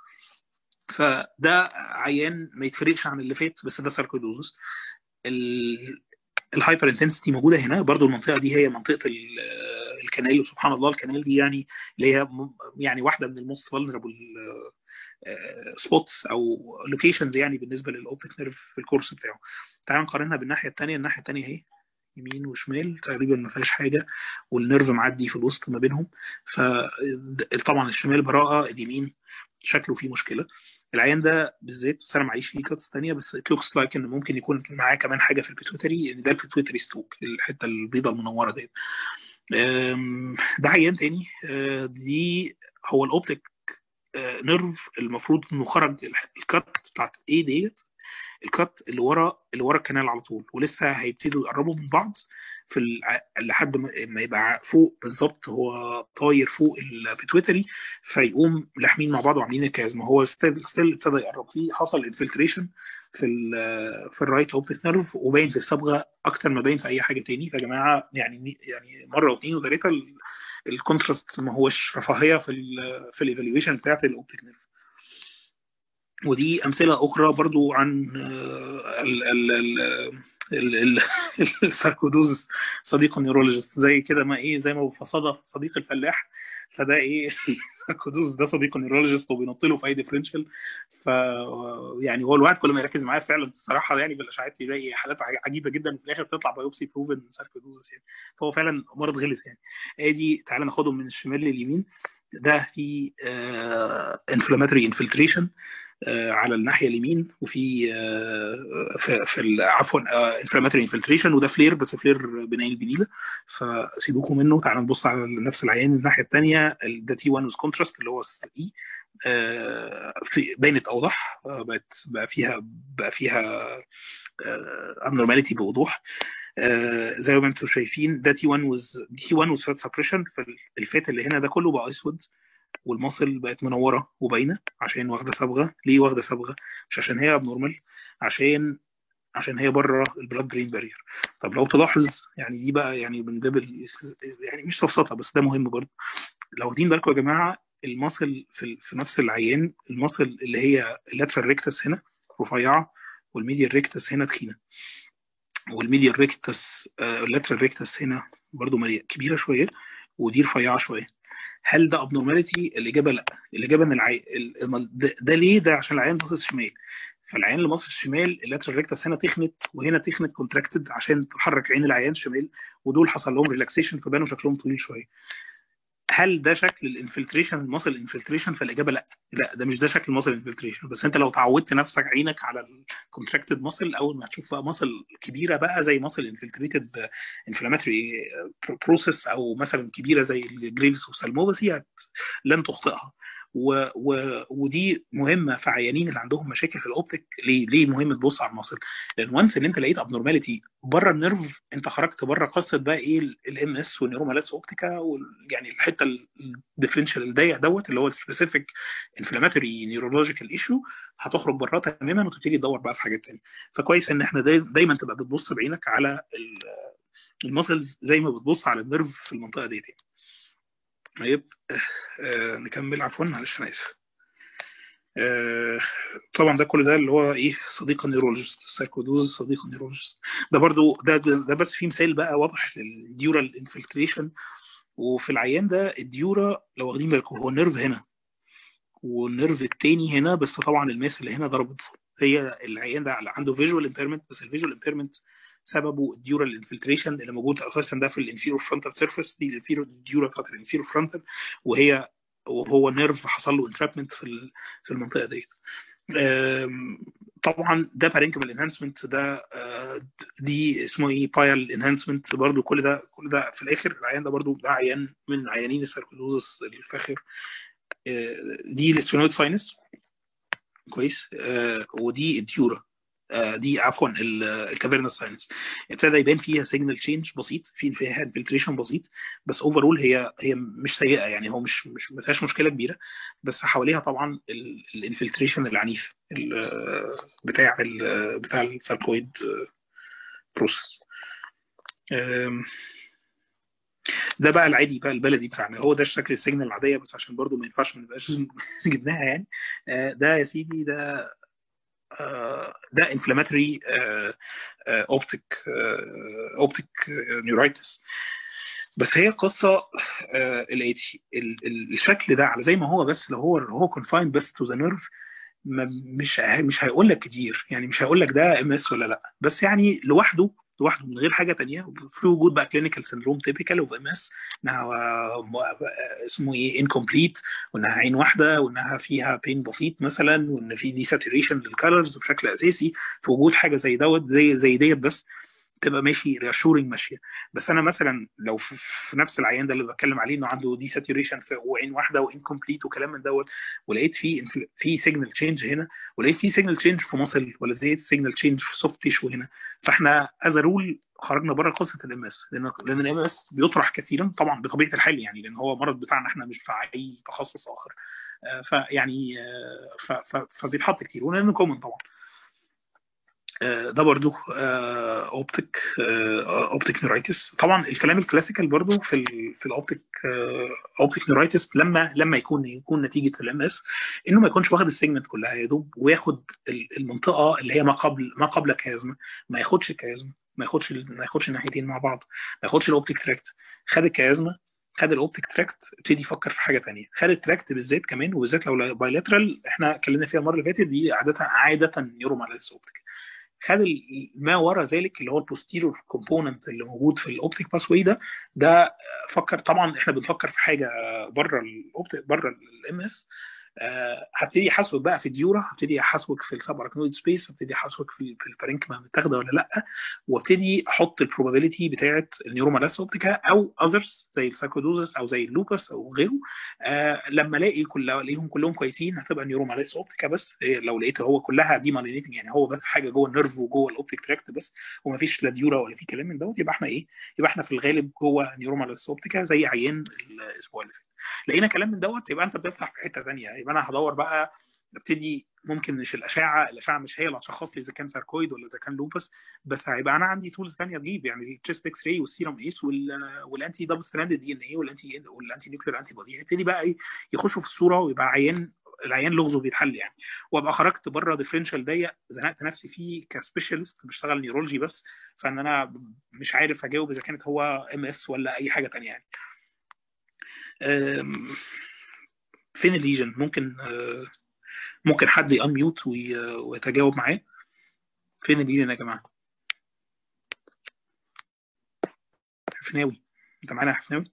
فده عيان ما يتفرقش عن اللي فات، بس ده ساركودوزس. ال... الهايبر انتنسيتي موجوده هنا برضو. المنطقه دي هي منطقه الكنال، وسبحان الله الكنال دي يعني اللي هي يعني واحده من الموست فولنربل سبوتس او لوكيشنز يعني بالنسبه للاوبتيك نيرف في الكورس بتاعه. تعال نقارنها بالناحيه الثانيه. الناحيه الثانيه اهي يمين وشمال تقريبا ما فيهاش حاجه، والنيرف معدي في الوسط ما بينهم. فطبعا الشمال براءه، اليمين شكله فيه مشكله. العيان ده بالذات، بس انا معيش فيه كاتس ثانيه، بس ات لوكس لايك ان ممكن يكون معاه كمان حاجه في البيتوتري، ان ده البيتوتري ستوك، الحته البيضاء المنوره ديت. ده عيان تاني. دي هو الاوبتيك نيرف المفروض انه خرج الكات بتاعت ايه ديت، الكات اللي ورا اللي ورا الكنال على طول، ولسه هيبتدوا يقربوا من بعض في ال... لحد ما يبقى فوق بالظبط، هو طاير فوق البيتويتري، فيقوم لاحمين مع بعض وعاملين الكازم. هو ستيل ستيل ابتدى يقرب فيه، حصل انفلتريشن في ال في الرايت اوبتيك نيرف، وباين في الصبغه اكتر ما باين في اي حاجه تاني. فيا جماعه يعني يعني مره واثنين وثلاثه الكونتراست ما هوش رفاهيه في ال في الايفالويشن بتاعت الاوبتيك نيرف. ودي امثله اخرى برضو عن ال ال ال الساركودوز صديق النيورولوجيست، زي كده ما ايه زي ما صدف صديق الفلاح فده ايه ساركودوز ده صديق نيورولوجيست وبينط له في اي ديفرنشال. ف يعني هو الواحد كل ما يركز معاه فعلا الصراحه يعني بالاشعاعات يلاقي حالات عجيبه جدا، وفي الاخر بتطلع بايوبسي بروفن ساركودوز يعني. فهو فعلا مرض غلس يعني. ادي تعالى ناخدهم من الشمال لليمين. ده في انفلاماتوري انفلتريشن على الناحيه اليمين، وفي آه، في, في عفوا انفلاماتوري انفلتريشن، وده فلير بس فلير بنايل البنيله، فسيبوكم منه. تعالوا نبص على نفس العيان الناحيه الثانيه. ده تي واحد كونتراست اللي هو اي في بينت اوضح، بقت بقى فيها بقى فيها abnormality بوضوح. آه زي ما انتم شايفين ده تي واحد وز تي واحد وز فات سبريشن. فالفات اللي هنا ده كله بقى اسود، والمصل بقت منوره وباينه عشان واخده صبغه. ليه واخده صبغه؟ مش عشان هي ابنورمال، عشان عشان هي بره البلاد برين بارير. طب لو تلاحظ يعني دي بقى يعني من باب يعني مش سفسطه بس ده مهم برضه. لو واخدين بالكم يا جماعه، المصل في, في نفس العيان، المصل اللي هي اللاترال ريكتس هنا رفيعه، والميديال ريكتس هنا تخينه، والميديال ريكتس آه اللاترال ريكتس هنا برضو كبيره شويه، ودي رفيعه شويه. هل ده ابنورماليتي؟ الاجابه لا. الاجابه ان العي... ده, ده ليه؟ ده عشان العيان باصص شمال. فالعيان اللي باصص شمال اللاترال ريكتس هنا تخنت وهنا تخنت كونتراكتد عشان تحرك عين العيان شمال، ودول حصل لهم ريلاكسيشن فبانوا شكلهم طويل شويه. هل ده شكل الانفلتريشن المصل الانفلتريشن؟ فالاجابه لا. لا ده مش ده شكل المصل الانفلتريشن. بس انت لو تعودت نفسك عينك على الكونتراكتد مصل، اول ما تشوف بقى مصل كبيره بقى زي مصل انفلتريتد انفلاماتوري بروسيس، او مثلا كبيره زي الجريفز والسالموباثي، لن تخطئها. و... و... ودي مهمه في عيانين اللي عندهم مشاكل في الاوبتيك. ليه ليه مهم تبص على المصل؟ لان وانس ان انت لقيت ابنورماليتي بره النيرف، انت خرجت بره قصه بقى ايه الام اس والنيورومالاتس اوبتيكا، يعني الحته الديفرنشال الضيق دوت اللي هو السبيسيفيك انفلاماتوري نيورولوجيكال ايشو، هتخرج بره تماما وتبتدي تدور بقى في حاجات ثانيه. فكويس ان احنا داي... دايما تبقى بتبص بعينك على المسلز زي ما بتبص على النيرف في المنطقه دي. طيب آه نكمل. عفوا معلش انا اسف. آه طبعا ده كل ده اللي هو ايه صديق النيورولوجيست، الساركودوز صديق النيورولوجيست. ده برضو ده, ده ده بس في مثال بقى واضح للديورال انفلتريشن. وفي العيان ده الديورا لو واخدين بالكم هو النيرف هنا والنيرف التاني هنا، بس طبعا الماس اللي هنا ضربت. هي العيان ده عنده فيجوال امبيرمنت، بس الفيجوال امبيرمنت سببه الديورال انفلتريشن اللي موجود اساسا ده في الانفيرور فرونتال سيرفيس. دي الانفيرور الديورا بتاعت الانفيرور فرونتال، وهي وهو نيرف حصل له انترابمنت في في المنطقه ديت. طبعا ده بارينكمال انهانسمنت، ده دي اسمه ايه بايل انهانسمنت برضو. كل ده كل ده في الاخر العيان ده برضو ده عيان من عيانين الساركودوزس الفاخر. دي السفينويد ساينس كويس. آه ودي الديورا، آه دي عفوا الكافيرنا ساينس. ابتدى يبان فيها سيجنال تشينج بسيط، في فيها انفلتريشن بسيط، بس اوفرول هي هي مش سيئه يعني. هو مش مش ما فيهاش مشكله كبيره، بس حواليها طبعا الانفلتريشن العنيف بتاع ال بتاع الساركويد بروسيس. ده بقى العادي بقى البلدي بتاعنا، هو ده الشكل السيجنال العاديه، بس عشان برضو ما ينفعش ما نبقاش جبناها يعني. ده يا سيدي ده ده انفلاماتوري اوبتيك اوبتيك نيورايتس. بس هي القصه الاتي الشكل ده على زي ما هو، بس لو هو هو كونفاين بس تو ذا نيرف مش مش هيقول لك كتير يعني، مش هيقول لك ده ام اس ولا لا، بس يعني لوحده لوحده من غير حاجه تانية، في وجود بقى كلينيكال سندروم تيبيكال اوف ام اس، انها اسمه ايه انكمبليت، وانها عين واحده، وانها فيها بين بسيط مثلا، وان في دي ساتوريشن للكالرز بشكل اساسي. في وجود حاجه زي دوت زي زي ديت بس تبقى ماشي رياشورنج ماشيه. بس انا مثلا لو في, في نفس العيان ده اللي بتكلم عليه انه عنده دي ساتوريشن وعين واحده وانكمبليت وكلام من دوت، ولقيت في في سيجنال تشينج هنا، ولقيت في سيجنال تشينج في مصل، ولا زي سيجنال تشينج في سوفت تيشو هنا، فاحنا از رول خرجنا بره قصه الام اس، لان لان الام اس بيطرح كثيرا طبعا بطبيعه الحال يعني، لان هو مرض بتاعنا احنا مش بتاع اي تخصص اخر. فيعني فبيتحط كتير ولانه كومن طبعا. ده برضو اوبتيك اوبتيك نيورايتس. طبعا الكلام الكلاسيكال برضو في ال في الاوبتيك اوبتيك نيورايتس لما لما يكون يكون نتيجه الام اس انه ما يكونش واخد السيجمنت كلها يا دوب، وياخد المنطقه اللي هي ما قبل ما قبل الكيازما، ما ياخدش الكيازما، ما ياخدش ما ياخدش الناحيتين مع بعض، ما ياخدش الاوبتيك تراكت، خد الكيازما خد الاوبتيك تراكت ابتدي يفكر في حاجه ثانيه، خد التراكت بالذات كمان، وبالذات لو بايلاترال احنا اتكلمنا فيها المره اللي فاتت، دي عاده عاده نيوروماليس اوبتيك. خد ما وراء ذلك اللي هو البوستيرور كومبوننت اللي موجود في الاوبتيك باس واي ده ده فكر. طبعا احنا بنفكر في حاجه بره الاوبتيك بره الام اس. أه هبتدي احاسبك بقى في الديورا، هبتدي احاسبك في السب اركنويد سبيس، هبتدي احاسبك في في البارينكما متاخده ولا لا، وابتدي احط البروبابيلتي بتاعه النيورومالاس اوبتيكا او اذرز زي السايكودوزس او زي اللوبس او غيره. أه لما الاقي كل الاقيهم كلهم كويسين هتبقى نيورومالاس اوبتيكا بس. لو لقيت هو كلها دي مالينيتنج يعني هو بس حاجه جوه النيرف وجوه الاوبتيك تراكت بس ومفيش لا ديورا ولا في كلام من دوت، يبقى احنا ايه؟ يبقى احنا في الغالب جوه نيورومالاس اوبتيكا زي عيان الاسبوع اللي فات. لقينا كلام من دوت يبقى انت بتفتح في حته ثانيه، يبقى انا هدور بقى ابتدي. ممكن مش الاشعه الاشعه مش هي اللي هتشخص لي اذا كان ساركويد ولا اذا كان لوبس، بس هيبقى انا عندي تولز ثانيه تجيب يعني التشيست اكس راي والسيرم ايس والانتي دبل ستراند دي ان اي والانتي والانتي نيوكلير انتي بودي، هيبتدي بقى ايه يخشوا في الصوره ويبقى عيان العيان لغزه بيتحل يعني. وابقى خرجت بره ديفرنشال ضيق زنقت نفسي فيه كسبيشالست بشتغل نيورولوجي بس، فان انا مش عارف اجاوب اذا كانت هو ام اس ولا اي حاجه ثانيه يعني. فين الليجن؟ ممكن ممكن حد يانميوت ويتجاوب معاه. فين الليجن يا جماعه؟ حفناوي، انت معانا يا حفناوي؟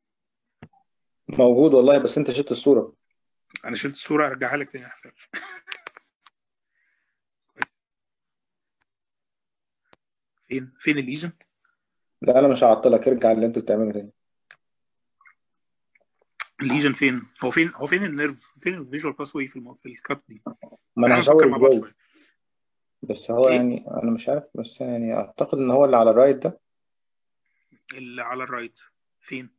موجود والله، بس انت شلت الصوره. انا شلت الصوره، ارجعها لك تاني يا حفناوي. فين فين الليجن؟ لا انا مش هعطلك، ارجع اللي انت بتعمله تاني. الليجن فين؟ هو فين هو فين النيرف؟ فين الفيجوال باس واي في المو... في الكات دي؟ ما انا تعالى نفكر هشاور مع بعض الجو، شويه. بس هو ايه يعني انا مش عارف، بس يعني اعتقد ان هو اللي على الرايت ده. اللي على الرايت فين؟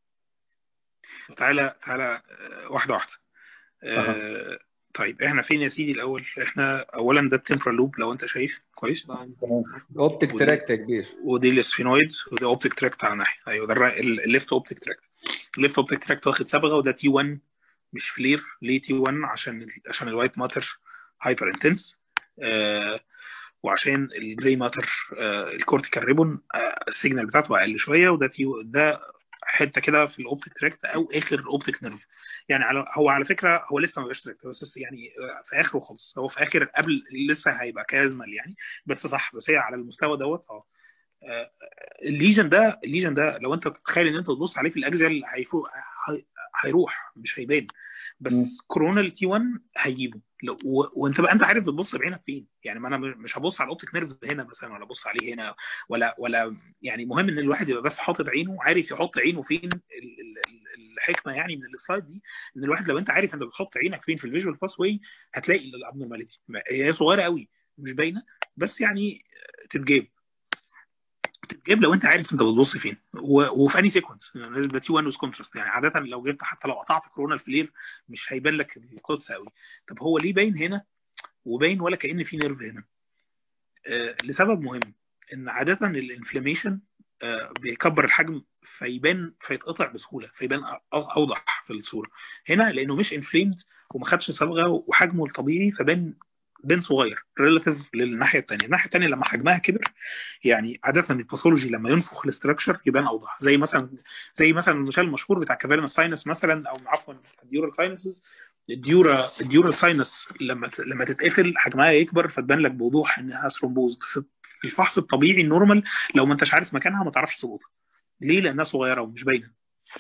تعالى تعالى واحده واحده. اها آه... طيب احنا فين يا سيدي الاول؟ احنا اولا ده التمبرال لوب لو انت شايف كويس، اوبتيك ودي تراكت يا كبير، ودي السفينويد، ودي اوبتيك تراكت على ناحيه. ايوه ده الليفت اوبتيك تراكت. الليفت اوبتيك تراكت واخد صبغه، وده تي واحد مش فلير. ليه تي واحد؟ عشان عشان الوايت ماتر هايبر انتنس، آه وعشان الجراي ماتر آه الكورتيكال ريبون آه السيجنال بتاعته اقل شويه. وده تي ده حته كده في الاوبتيك تراكت او اخر الاوبتيك نيرف يعني. على هو على فكره هو لسه ما بقاش تراكت، بس يعني في اخره خالص، هو في اخر قبل لسه هيبقى كازمال يعني. بس صح، بس هي على المستوى دوت اه الليجن ده الليجن ده لو انت تتخيل ان انت تبص عليه في الاجزاء هيفوق هيروح مش هيبان، بس كورونال تي واحد هيجيبه. و... وانت بقى انت عارف بتبص بعينك فين يعني. ما انا مش هبص على الاوبتيك نيرف هنا مثلا ولا ابص عليه هنا ولا ولا يعني. مهم ان الواحد يبقى بس حاطط عينه، عارف يحط عينه فين. الحكمه يعني من السلايد دي ان الواحد لو انت عارف انت بتحط عينك فين في الفيجوال باس واي هتلاقي الابنورماليتي. هي صغيره قوي مش باينه، بس يعني تتجاب تتجاب لو انت عارف انت بتبص فين وفي انهي سيكونس. ده تي واحد كونتراست يعني. عاده لو جبت حتى لو قطعت كورونا الفلير مش هيبان لك القصه قوي. طب هو ليه باين هنا وباين ولا كأن في نيرف هنا؟ آه لسبب مهم، ان عاده الانفلاميشن آه بيكبر الحجم فيبان فيتقطع بسهوله فيبان اوضح في الصوره. هنا لانه مش انفليمد وما خدش صبغه وحجمه الطبيعي فبان بين صغير ريلاتيف للناحيه الثانيه. الناحيه الثانيه لما حجمها كبر يعني عاده الباثولوجي لما ينفخ الاستراكشر يبان اوضح. زي مثلا زي مثلا المثال المشهور بتاع كافيرنس ساينس مثلا، او عفوا الديورال ساينسز. الديورا الديورال ساينس لما لما تتقفل حجمها يكبر فتبان لك بوضوح انها ثرومبوزد. في الفحص الطبيعي النورمال لو ما انتش عارف مكانها ما تعرفش تظبطها. ليه؟ لانها صغيره ومش باينه.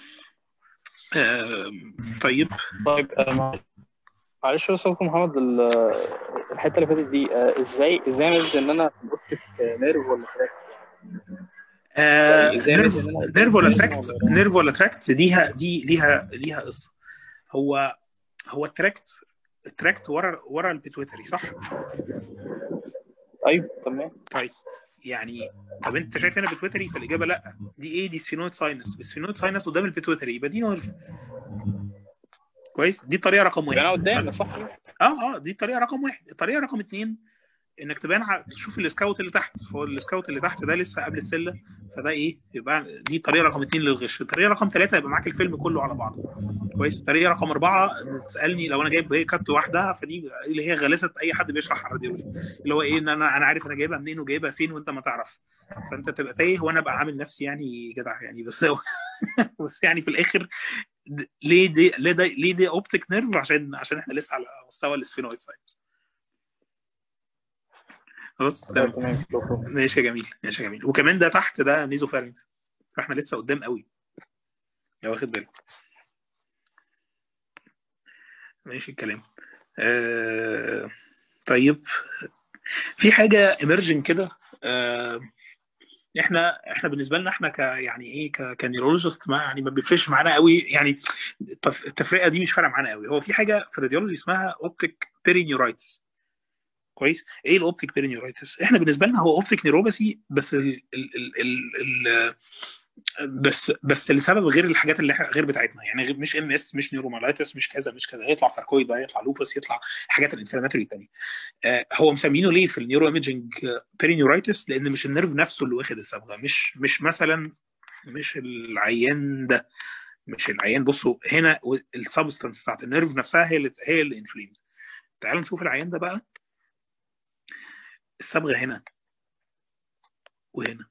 آه طيب طيب آه معلش يا استاذ محمد، الحته اللي فاتت دي آه ازاي ازاي اميز ان انا اوبتيك نيرف ولا تراكت؟ آه نيرف نيرف ولا تراكت نيرف ولا تراكت دي دي ليها ليها قصه. هو هو التراكت التراكت ورا ورا البيتويتري صح؟ ايوه تمام. طيب يعني طب انت شايف هنا بيتويتري؟ فالاجابه لا. دي ايه؟ دي سفينويد ساينس. السفينويد ساينس قدام البيتويتري يبقى دي نيرف. كويس، دي الطريقه رقم واحد. انا قدامي صح. اه اه دي الطريقه رقم واحد. الطريقه رقم اثنين انك تبان ع- تشوف السكاوت اللي تحت، فهو السكاوت اللي تحت ده لسه قبل السله، فده ايه يبقى دي طريقه رقم اثنين للغش. الطريقه رقم ثلاثه يبقى معاك الفيلم كله على بعضه. كويس. الطريقه رقم اربعه تسالني لو انا جايب هي كات لوحدها، فدي اللي هي غلاسه اي حد بيشرح على الراديولوجي، اللي هو ايه ان انا انا عارف انا جايبها منين وجايبها فين وانت ما تعرف، فانت تبقى تايه وانا ابقى عامل نفسي يعني جدع يعني. بس بس يعني في الاخر د- ليه دي ليه ده ليه دي اوبتيك نيرف؟ عشان عشان احنا لسه على مستوى السفينويد ساينس. خلاص اه تمام. تمام شكرا. ماشي يا جميل، ماشي يا جميل. وكمان ده تحت ده نيزوفارينكس، فاحنا لسه قدام قوي يا واخد بالك. ماشي الكلام. آه... طيب في حاجه ايمرجنج كده. آه... احنا احنا بالنسبه لنا احنا ك يعني ايه ك كنيورولوجيست ما يعني ما بيفرقش معانا قوي يعني. التف- التفرقه دي مش فارقه معانا قوي. هو في حاجه في الراديولوجي اسمها اوبتيك بيرينيورايتس. كويس. ايه الاوبتيك بيرينيورايتس؟ احنا بالنسبه لنا هو اوبتيك نيوروباثي، بس ال ال ال ال ال بس بس لسبب غير الحاجات اللي إحنا- غير بتاعتنا يعني، غير مش ام اس، مش نيورومالايتس، مش كذا مش كذا، يطلع ساركويد بقى، يطلع لوبس، يطلع الحاجات الانفلاماتوري الثانيه. آه هو مسمينه ليه في النيورو ايمجنج بيرينيورايتس؟ لان مش النيرف نفسه اللي واخد الصبغه، مش مش مثلا مش العيان ده، مش العيان. بصوا هنا السبستانس بتاعت النيرف نفسها هي اللي هي اللي انفليمد. تعالوا نشوف العيان ده بقى. الصبغه هنا وهنا.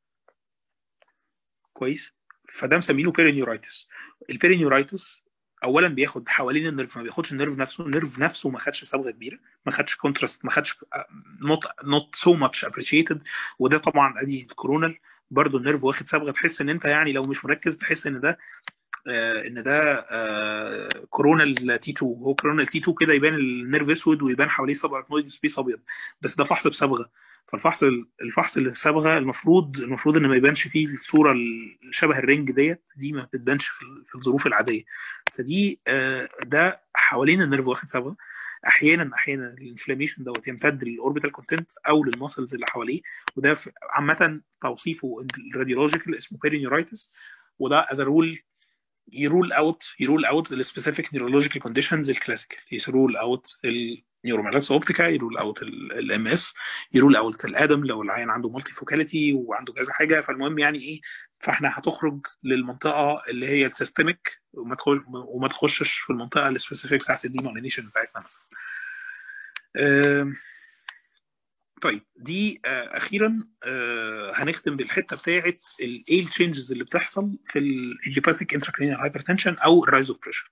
كويس. فده مسمينه بيرينيورايتس. البيرينيورايتس اولا بياخد حوالين النيرف، ما بياخدش النيرف نفسه. النيرف نفسه ما خدش صبغه كبيره، ما خدش كونتراست، ما خدش نوت نوت سو ماتش ابريشيتد. وده طبعا ادي الكورونال برضه النيرف واخد صبغه، تحس ان انت يعني لو مش مركز تحس ان ده آه ان ده آه كورونال تي اتنين. هو كورونال تي اتنين كده يبان النيرف اسود ويبان حواليه صبغه اركنويد سبيس ابيض، بس ده فحص بصبغه. فالفحص الفحص اللي بصبغه المفروض المفروض ان ما يبانش فيه الصوره اللي شبه الرنج ديت، دي ما بتبانش في, في الظروف العاديه. فدي آه ده حوالين النيرف واخد صبغه. احيانا احيانا الانفلاميشن دوت يمتد للاوربيتال كونتنت او للماسلز اللي حواليه، وده عامه توصيفه الراديولوجيكال اسمه بيرينيورايتس. وده از رول يرول اوت يرول اوت السبيسيفيك نيورولوجيكال كونديشنز الكلاسيكال، يرول اوت النيورومالكس اوبتيكا، يرول اوت الام اس، يرول اوت الادم لو العيان عنده مالتي فوكاليتي وعنده كذا حاجه. فالمهم يعني ايه، فاحنا هتخرج للمنطقه اللي هي السيستميك وما تخش وما تخشش في المنطقه السبيسيفيك بتاعت الديمالينيشن بتاعتنا مثلا. طيب دي آه اخيرا آه هنختم بالحته بتاعه ايه التشينجز اللي بتحصل في الايديوباثيك انتراكرينيال هايبرتنشن او الرايز اوف بريشر.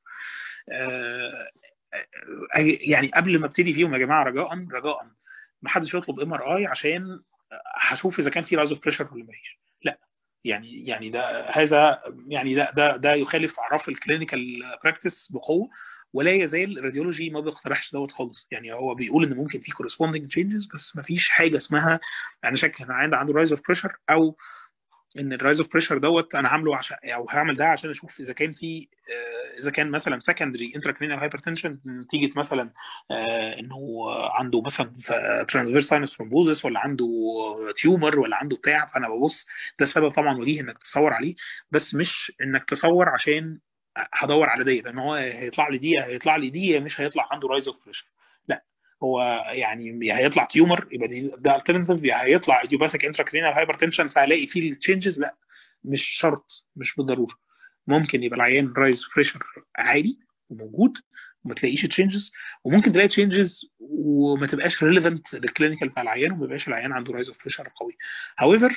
آه يعني قبل ما ابتدي فيهم يا جماعه، رجاء رجاء ما حدش يطلب ام ار اي عشان هشوف اذا كان في رايز اوف بريشر ولا مفيش. لا يعني يعني ده هذا يعني ده ده ده يخالف اعراف الكلينيكال براكتس بقوه، ولا يزال الراديولوجي ما بيقترحش دوت خالص. يعني هو بيقول ان ممكن في كورسبوندنج تشينجز، بس ما فيش حاجه اسمها انا شاك انا عندي عنده رايز اوف بريشر، او ان الرايز اوف بريشر دوت انا عامله عشان او هعمل ده عشان اشوف اذا كان في اذا كان مثلا سكندري انتراكرينيال هايبرتنشن نتيجه مثلا انه عنده مثلا ترانسفيرس ساينس ثرومبوزس، ولا عنده تيومر، ولا عنده بتاع. فانا ببص ده سبب طبعا وجيه انك تصور عليه، بس مش انك تصور عشان هدور على دي، لان هو هيطلع لي دي هيطلع لي دي مش هيطلع عنده رايز اوف بريشر. لا هو يعني يا هيطلع تيومر يبقى دي ده الترناتيف، يا هيطلع ايديوباثيك انتراكرينال هايبرتنشن فهلاقي فيه التشينجز. لا مش شرط، مش بالضروره. ممكن يبقى العيان رايز بريشر عالي وموجود وما تلاقيش تشينجز، وممكن تلاقي تشينجز وما تبقاش ريليفنت للكلينيكال بتاع العيان وما يبقاش العيان عنده رايز اوف بريشر قوي. however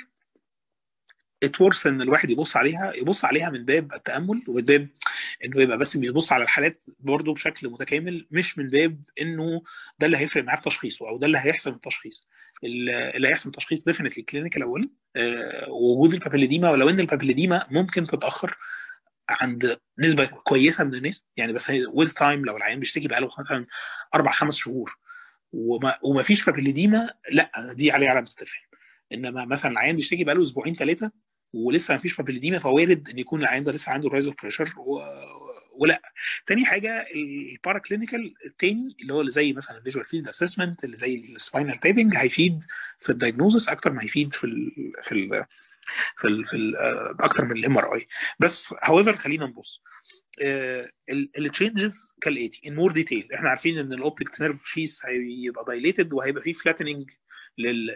اتورث ان الواحد يبص عليها يبص عليها من باب التامل، ومن باب انه يبقى بس بيبص على الحالات برضه بشكل متكامل، مش من باب انه ده اللي هيفرق معاه في تشخيصه او ده اللي هيحسم التشخيص. اللي هيحسم التشخيص ديفينتلي كلينيكال اولا، آه وجود البابيليديما، ولو ان البابيليديما ممكن تتاخر عند نسبه كويسه من الناس يعني، بس ويز تايم لو العيان بيشتكي بقاله مثلا اربع خمس شهور وما, وما فيش بابيليديما، لا دي عليه علامه استفهام. انما مثلا العيان بيشتكي بقاله اسبوعين ثلاثه ولسه ما فيش بابيليديما، فوارد ان يكون العيان ده لسه عنده رايز اوف بريشر و... ولا. تاني حاجه البارا كلينيكال التاني اللي هو اللي زي مثلا الفيجوال فيلد اسسمنت، اللي زي السباينال تابنج، هيفيد في الدايجنوزس اكتر ما هيفيد في ال في ال في ال في ال اكتر من الام ار اي. بس هاويفر خلينا نبص التشينجز كالاتي ان مور ديتيل. احنا عارفين ان الاوبتيك نيرف شيس هيبقى دايليتد وهيبقى فيه فلاتننج لل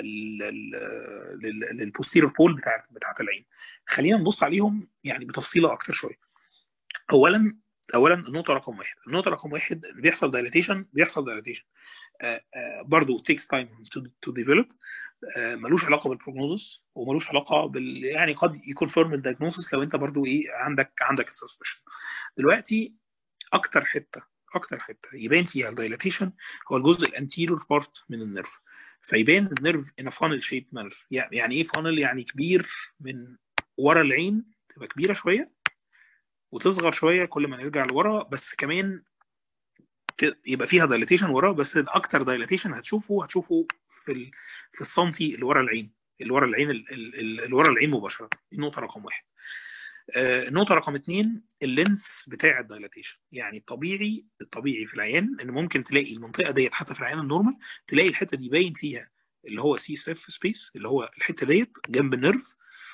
للبوستيريور بول بتاع بتاعت العين. خلينا نبص عليهم يعني بتفصيله اكتر شويه. اولا اولا النقطه رقم واحد النقطه رقم واحد بيحصل دايليتيشن بيحصل دايليتيشن آه آه برضه takes time to, to develop. آه ملوش علاقه بالبروجنوزس وملوش علاقه بال يعني قد يكونفيرم الدايجنوزس لو انت برضه ايه عندك عندك السسبشن. دلوقتي اكتر حته اكتر حته يبان فيها الدايليتيشن هو الجزء الانتيريور بارت من النيرف. فيبان النيرف ان فانل شيب مانر. يعني ايه فانل؟ يعني كبير من ورا العين، تبقى كبيره شويه وتصغر شويه كل ما نرجع لورا، بس كمان يبقى فيها دايليتيشن ورا. بس اكتر دايليتيشن هتشوفه هتشوفه في ال... في السنتي اللي ورا العين اللي ورا العين اللي ورا العين مباشره. دي النقطه رقم واحد. آه النقطه رقم اثنين اللينس بتاع الدايليتيشن. يعني الطبيعي الطبيعي في العيان ان ممكن تلاقي المنطقه ديت حتى في العيان النورمال تلاقي الحته دي باين فيها اللي هو سي سيرف سبيس اللي هو الحته ديت جنب النيرف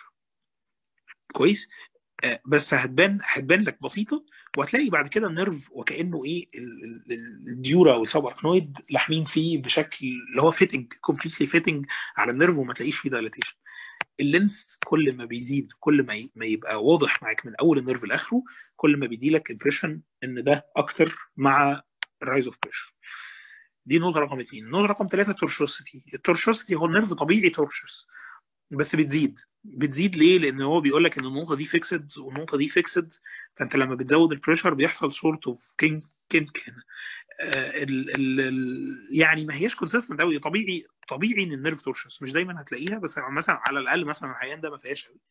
كويس. آه بس هتبان هتبان لك بسيطه، وهتلاقي بعد كده النيرف وكانه ايه الديورا والسباركنويد لاحمين فيه بشكل اللي هو فيتنج كومبليتلي فيتنج على النيرف وما تلاقيش فيه دايليتيشن. اللينس كل ما بيزيد كل ما ما يبقى واضح معاك من اول النيرف لاخره كل ما بيدي لك امبريشن ان ده اكتر مع الرايز اوف بريشر. دي نقطه رقم اثنين. النقطه رقم ثلاثه التورشوسيتي. التورشوسيتي هو النيرف طبيعي تورشس بس بتزيد بتزيد ليه؟ لان هو بيقول لك ان النقطه دي فيكسد والنقطه دي فيكسد، فانت لما بتزود البريشر بيحصل سورت اوف كينج كينك هنا. آه ال ال ال يعني ما هياش كونسيستنت قوي. طبيعي طبيعي ان النيرف تورشس مش دايما هتلاقيها، بس مثلا على الاقل مثلا العيان ده ما فيهاش قوي.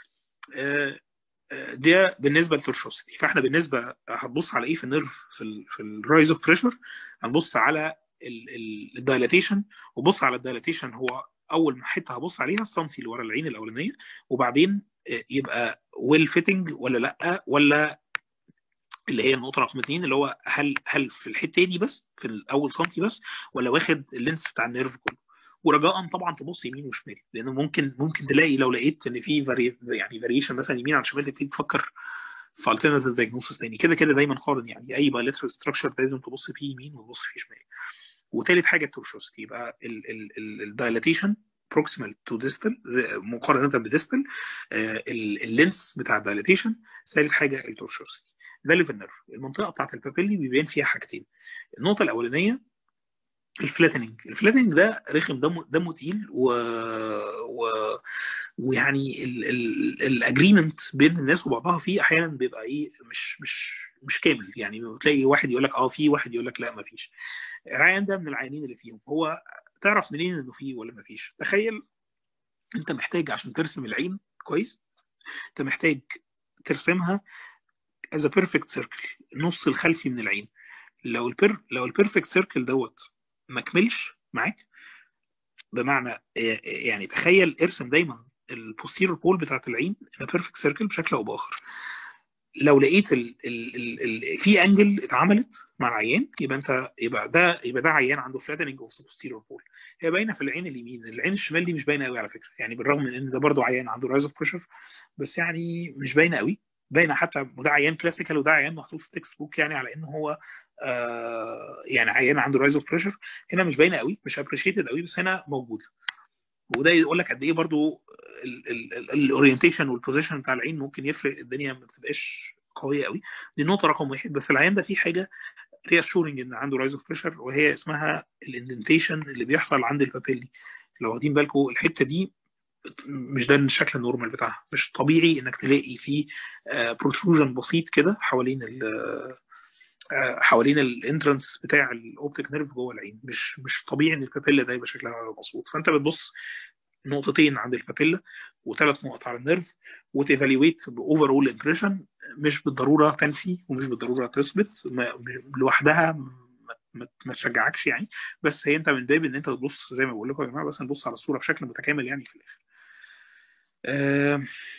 آه ده بالنسبه للتورشوسيتي. فاحنا بالنسبه هتبص على ايه في النيرف في ال في الرايز اوف بريشر؟ هنبص على الدايلاتيشن. وبص على الدايلاتيشن هو اول حته هبص عليها السنتي اللي ورا العين الاولانيه، وبعدين يبقى ويل فيتنج ولا لا، ولا اللي هي النقطه رقم اثنين اللي هو هل هل في الحته دي بس في الاول سنتي بس ولا واخد اللينس بتاع النيرف كله. ورجاء طبعا تبص يمين وشمال، لانه ممكن ممكن تلاقي لو لقيت ان في فاري يعني فاريشن مثلا يمين عن شمال تبتدي تفكر في alternative diagnosis تاني. كده كده دايما قارن يعني اي bilateral structure لازم تبص فيه يمين وتبص فيه شمال. وثالث حاجه التورشوسيتي يبقى الدايلاتيشن بروكسيمال تو ديستال مقارنه بديستال، اللينس بتاع الدايلاتيشن. ثالث حاجه التورشوسيتي. ده اللي في النيرف. المنطقه بتاعت البابيلي بيبان فيها حاجتين. النقطه الاولانيه الفلاتننج. الفلاتننج ده رخم، دمه دمه تقيل و... و... ويعني الاجريمنت بين الناس وبعضها فيه احيانا بيبقى ايه مش مش مش كامل. يعني بتلاقي واحد يقول لك اه في، واحد يقول لك لا ما فيش. العيان ده من العيانين اللي فيهم. هو تعرف منين انه فيه ولا ما فيش؟ تخيل انت محتاج عشان ترسم العين كويس انت محتاج ترسمها as a perfect circle النص الخلفي من العين. لو البير لو البيرفكت سيركل دوت ما كملش معاك، بمعنى يعني تخيل ارسم دايما البوستيريور بول بتاعت العين in a perfect circle بشكل او باخر. لو لقيت ال ال ال ال في انجل اتعملت مع العيان يبقى انت يبقى ده يبقى ده عيان عنده فلاتننج اوف بوستيريور بول. هي باينه في العين اليمين. العين الشمال دي مش باينه قوي على فكره، يعني بالرغم من ان ده برضو عيان عنده رايز اوف بريشر بس يعني مش باينه قوي. باينه حتى وده عيان كلاسيكال وده عيان محطوط في تكست بوك يعني على انه هو آه يعني عيان عنده رايز اوف بريشر. هنا مش باينه قوي، مش ابريشيتد قوي، بس هنا موجوده. وده يقول لك قد ايه برضو الاورينتيشن والبوزيشن بتاع العين ممكن يفرق. الدنيا ما بتبقاش قويه قوي. دي النقطه رقم واحد. بس العيان ده فيه حاجه رياشورنج ان عنده رايز اوف بريشر، وهي اسمها الاندنتيشن اللي بيحصل عند البابيلي. لو واخدين بالكم الحته دي مش ده الشكل النورمال بتاعها. مش طبيعي انك تلاقي فيه بروتروجن بسيط كده حوالين ال حوالين الانترنس بتاع الاوبتيك نيرف جوه العين. مش مش طبيعي ان البابيلا ده يبقى شكلها مظبوط. فانت بتبص نقطتين عند البابيلا وثلاث نقط على النيرف وتيفاليويت باوفر اول امبريشن. مش بالضروره تنفي ومش بالضروره تثبت لوحدها، ما ما تشجعكش يعني. بس هي انت من باب ان انت تبص زي ما بقول لكم يا جماعه بس نبص على الصوره بشكل متكامل يعني في الاخر. آه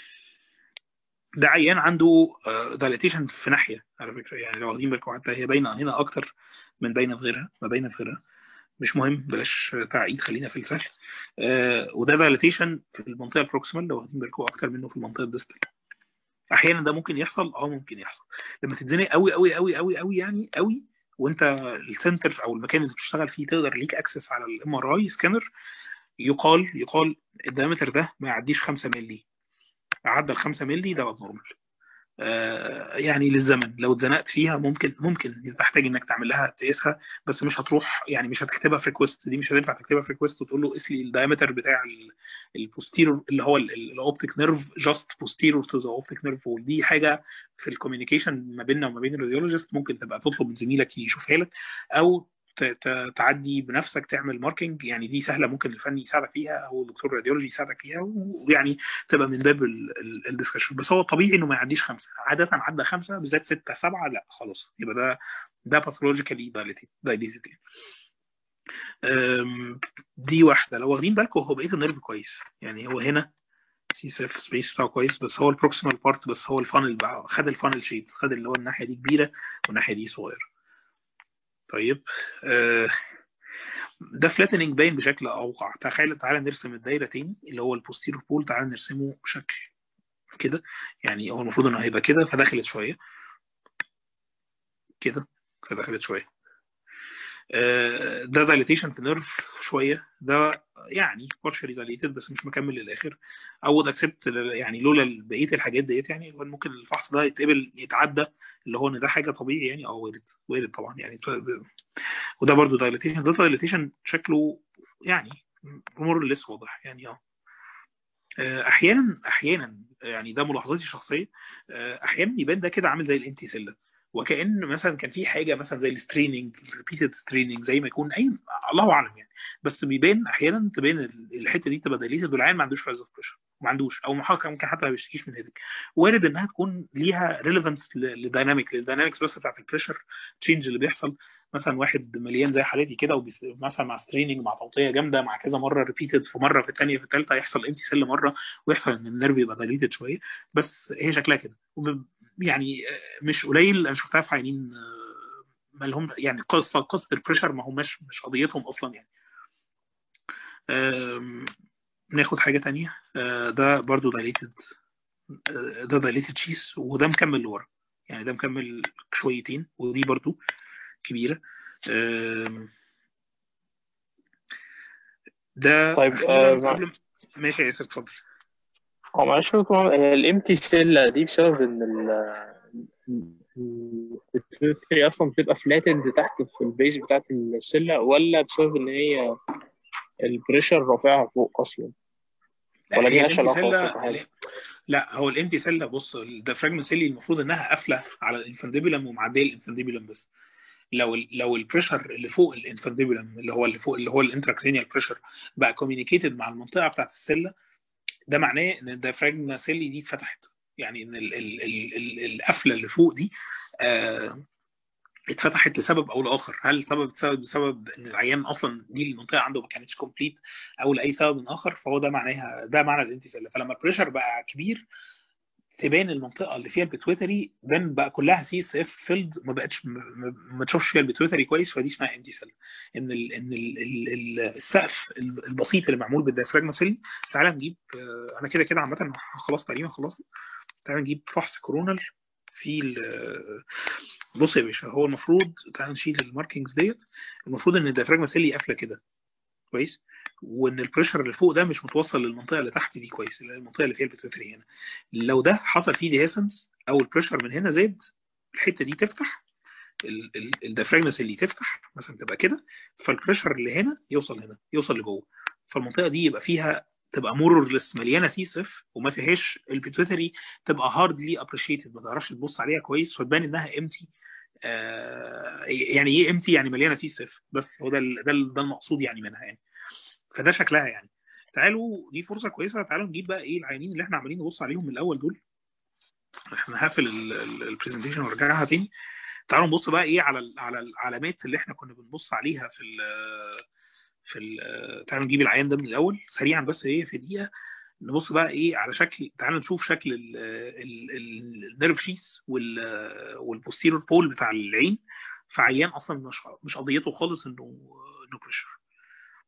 ده عيان عنده دايليتيشن في ناحيه على فكره. يعني لو واخدين بالكم حتى هي باينه هنا اكتر من باينه في غيرها، ما باينه في غيرها. مش مهم بلاش تعقيد، خلينا في السهل. آه وده دايليتيشن في المنطقه البروكسيمال لو واخدين بالكم اكتر منه في المنطقه الديستال. احيانا ده ممكن يحصل، اه ممكن يحصل لما تتزنق قوي قوي قوي قوي قوي يعني قوي، وانت السنتر او المكان اللي بتشتغل فيه تقدر ليك اكسس على الام ار اي سكانر. يقال يقال الدايمتر ده ما يعديش خمسة مللي، عدى ال خمسة مللي ده نورمال. آه يعني للزمن لو اتزنقت فيها ممكن ممكن تحتاج انك تعمل لها تقيسها، بس مش هتروح يعني مش هتكتبها في ريكوست، دي مش هتنفع تكتبها في ريكوست وتقول له قيس لي الدايمتر بتاع البوستيرور اللي هو الاوبتيك نيرف جاست بوستيرور تو ذا اوبتيك نيرف وول. دي حاجه في الكوميونيكيشن ما بيننا وما بين الراديولوجيست ممكن تبقى تطلب من زميلك يشوفها لك، او تعدي بنفسك تعمل ماركينج، يعني دي سهله ممكن الفني يساعدك فيها او الدكتور الراديولوجي يساعدك فيها، ويعني تبقى من باب الدسكشن. بس هو طبيعي انه ما يعديش خمسه، عاده عدى خمسه بالذات سته سبعه لا خلاص يبقى ده ده باثولوجيكالي دايليتد. دي واحده. لو واخدين بالكم هو بقيه النيرف كويس، يعني هو هنا سي سيف سبيس بتاعه كويس، بس هو البروكسيمال بارت بس هو الفانل بقى خد الفانل شيب، خد اللي هو الناحيه دي كبيره والناحيه دي صغيره. طيب آه ده فلاتننج باين بشكل اوقع. تخيل تعالى نرسم الدايره تاني اللي هو البوستيرور بول، تعالى نرسمه بشكل كده، يعني هو المفروض انه هيبقى كده فدخلت شويه كده فدخلت شويه. آه ده دايليتيشن في نيرف شويه، ده يعني بارشلي دايليتد بس مش مكمل للاخر. او ده اكسبت يعني لولا بقيه الحاجات ديت يعني ممكن الفحص ده يتقبل يتعدى اللي هو ان ده حاجه طبيعي يعني. اه وارد وارد طبعا يعني. وده برضو دايليتيشن، ده دايليتيشن شكله يعني مور لسه واضح يعني. اه احيانا احيانا يعني ده ملاحظتي الشخصيه، احيانا يبان ده كده عامل زي الانتي سيلر، وكأن مثلا كان في حاجه مثلا زي الستريننج الريبيتد ستريننج زي ما يكون اي الله اعلم يعني. بس بيبان احيانا تبان الحته دي تبقى دايليتد والعين ما عندوش رايز اوف بريشر، ما عندوش او محقق ممكن حتى ما بيشتكيش من هيدك. وارد انها تكون ليها ريليفنس للدايناميك للداينامكس بس بتاعت البريشر تشينج اللي بيحصل. مثلا واحد مليان زي حالتي كده مثلا مع ستريننج مع توطيه جامده مع كذا مره ريبيتد في مره في الثانيه في الثالثه يحصل انتي سيل مره ويحصل ان النيرف يبقى دايليتد شويه. بس هي شكلها كده يعني مش قليل. انا شفتها في عينين ما لهم يعني قصه قصه البريشر ما هماش مش قضيتهم اصلا يعني. ناخد حاجه تانية. ده برضو دايليتد، ده دايليتد شيس وده مكمل لورا يعني ده مكمل شويتين ودي برضو كبيره. ده طيب اخيرا آه قبل ماشي يا ياسر اتفضل. هو معلش هي الامتي سيل دي بسبب ان البيتويتري اصلا بتبقى فلاتند تحت في البيز بتاعت السله، ولا بسبب ان هي البريشر رافعها فوق اصلا، لا ولا دي هي مالهاش الامتي علاقه سيلا اصلا بحاجه؟ لا هو الامتي سيلا بص الديافراجما سيلي المفروض انها قافله على الانفانديبولم ومعديه الانفانديبولم بس. لو ال لو البريشر اللي فوق الانفانديبولم اللي هو اللي فوق اللي هو الانتراكرينيال بريشر بقى كوميونيكيتد مع المنطقه بتاعت السله، ده معناه ان الديافراجما سيلي دي اتفتحت، يعني ان ال ال ال ال القفله اللي فوق دي آه اتفتحت لسبب او لاخر. هل سبب سبب بسبب ان العيان اصلا دي المنطقه عنده ما كانتش كومبليت او لاي سبب اخر، فهو ده معناها ده معنى الانتي سيلا. فلما البريشر بقى كبير تبان المنطقه اللي فيها البيتويتري بان بقى كلها سي اس اف فيلد ما بقتش ما تشوفش فيها البيتويتري كويس، فدي اسمها انتي سيل. ان ال ان ال ال السقف البسيط اللي معمول بالديافراجما سيل. تعال نجيب انا كده كده عامه خلاص تقريبا خلاص. تعال نجيب فحص كورونال في بص يا باشا. هو المفروض تعال نشيل الماركينجز ديت. المفروض ان الديافراجما سيل قافله كده كويس، وان البريشر اللي فوق ده مش متوصل للمنطقه اللي تحت دي كويس، المنطقه اللي فيها البيتويتري هنا. لو ده حصل فيه ديهيسنس او البريشر من هنا زاد الحته دي تفتح، الديافراجماس اللي تفتح مثلا تبقى كده، فالبريشر اللي هنا يوصل هنا يوصل لجوه، فالمنطقه دي يبقى فيها تبقى مورلس مليانه سي سف وما فيهاش البيتويتري، تبقى هاردلي ابريشيتد ما تعرفش تبص عليها كويس فتبان انها امتي. آه يعني ايه امتي؟ يعني مليانه سي سف بس. هو ده ده ده المقصود يعني منها يعني. فده شكلها يعني. تعالوا دي فرصه كويسه، تعالوا نجيب بقى ايه العيانين اللي احنا عمالين نبص عليهم من الاول دول. احنا هقفل البرزنتيشن وارجعها تاني. تعالوا نبص بقى ايه على على العلامات اللي احنا كنا بنبص عليها في ال في ال تعالوا نجيب العيان ده من الاول سريعا بس ايه في دقيقه. نبص بقى ايه على شكل، تعالوا نشوف شكل النيرف شيس والبوستيرور بول بتاع العين في عيان اصلا مش مش قضيته خالص انه انه بريشر.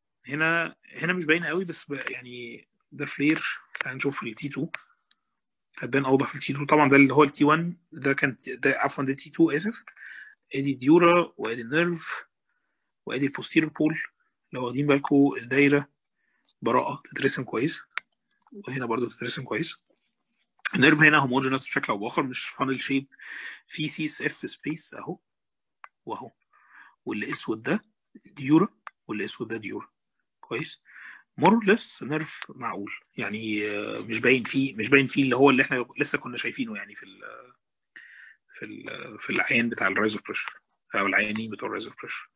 هنا هنا مش باينه قوي بس يعني ده فلير. تعالوا نشوف التي اتنين هتبان اوضح في التي اتنين. طبعا ده اللي هو التي واحد، ده كان ده عفوا ده تي اتنين اسف. ادي الديورا وادي النيرف وادي البوستيريور بول. لو واخدين بالكم الدايره براءه تترسم كويس، وهنا برضو تترسم كويس. النيرف هنا هوموجينس بشكل او باخر، مش فانل شيب، في سي اس اف سبيس اهو واهو، واللي اسود ده ديورا واللي اسود ده ديورا كويس. مورلس نيرف معقول يعني، مش باين فيه مش باين فيه اللي هو اللي احنا لسه كنا شايفينه يعني في ال في ال في العيان بتاع الرايزر بريشر او العيانين بتوع الرايزر بريشر.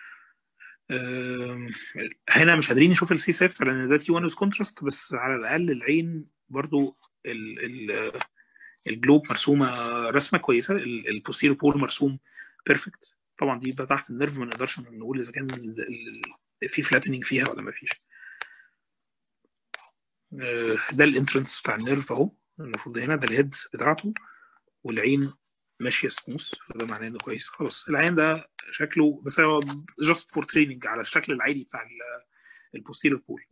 هنا مش قادرين نشوف السي سيف لان ده تي واحد كونتراست، بس على الاقل العين برضو ال ال الجلوب مرسومه رسمه كويسه، البوستيريور بول مرسوم بيرفكت. طبعا دي بقى تحت النيرف، ما نقدرش نقول اذا كان في فلاتنينج فيها ولا ما فيش. ده الانترنس بتاع النيرف اهو، المفروض هنا ده الهيد بتاعته، والعين ماشيه سموث، فده معناه انه كويس. خلاص العين ده شكله بس هو جاست فور تريننج على الشكل العادي بتاع البوستيريور بول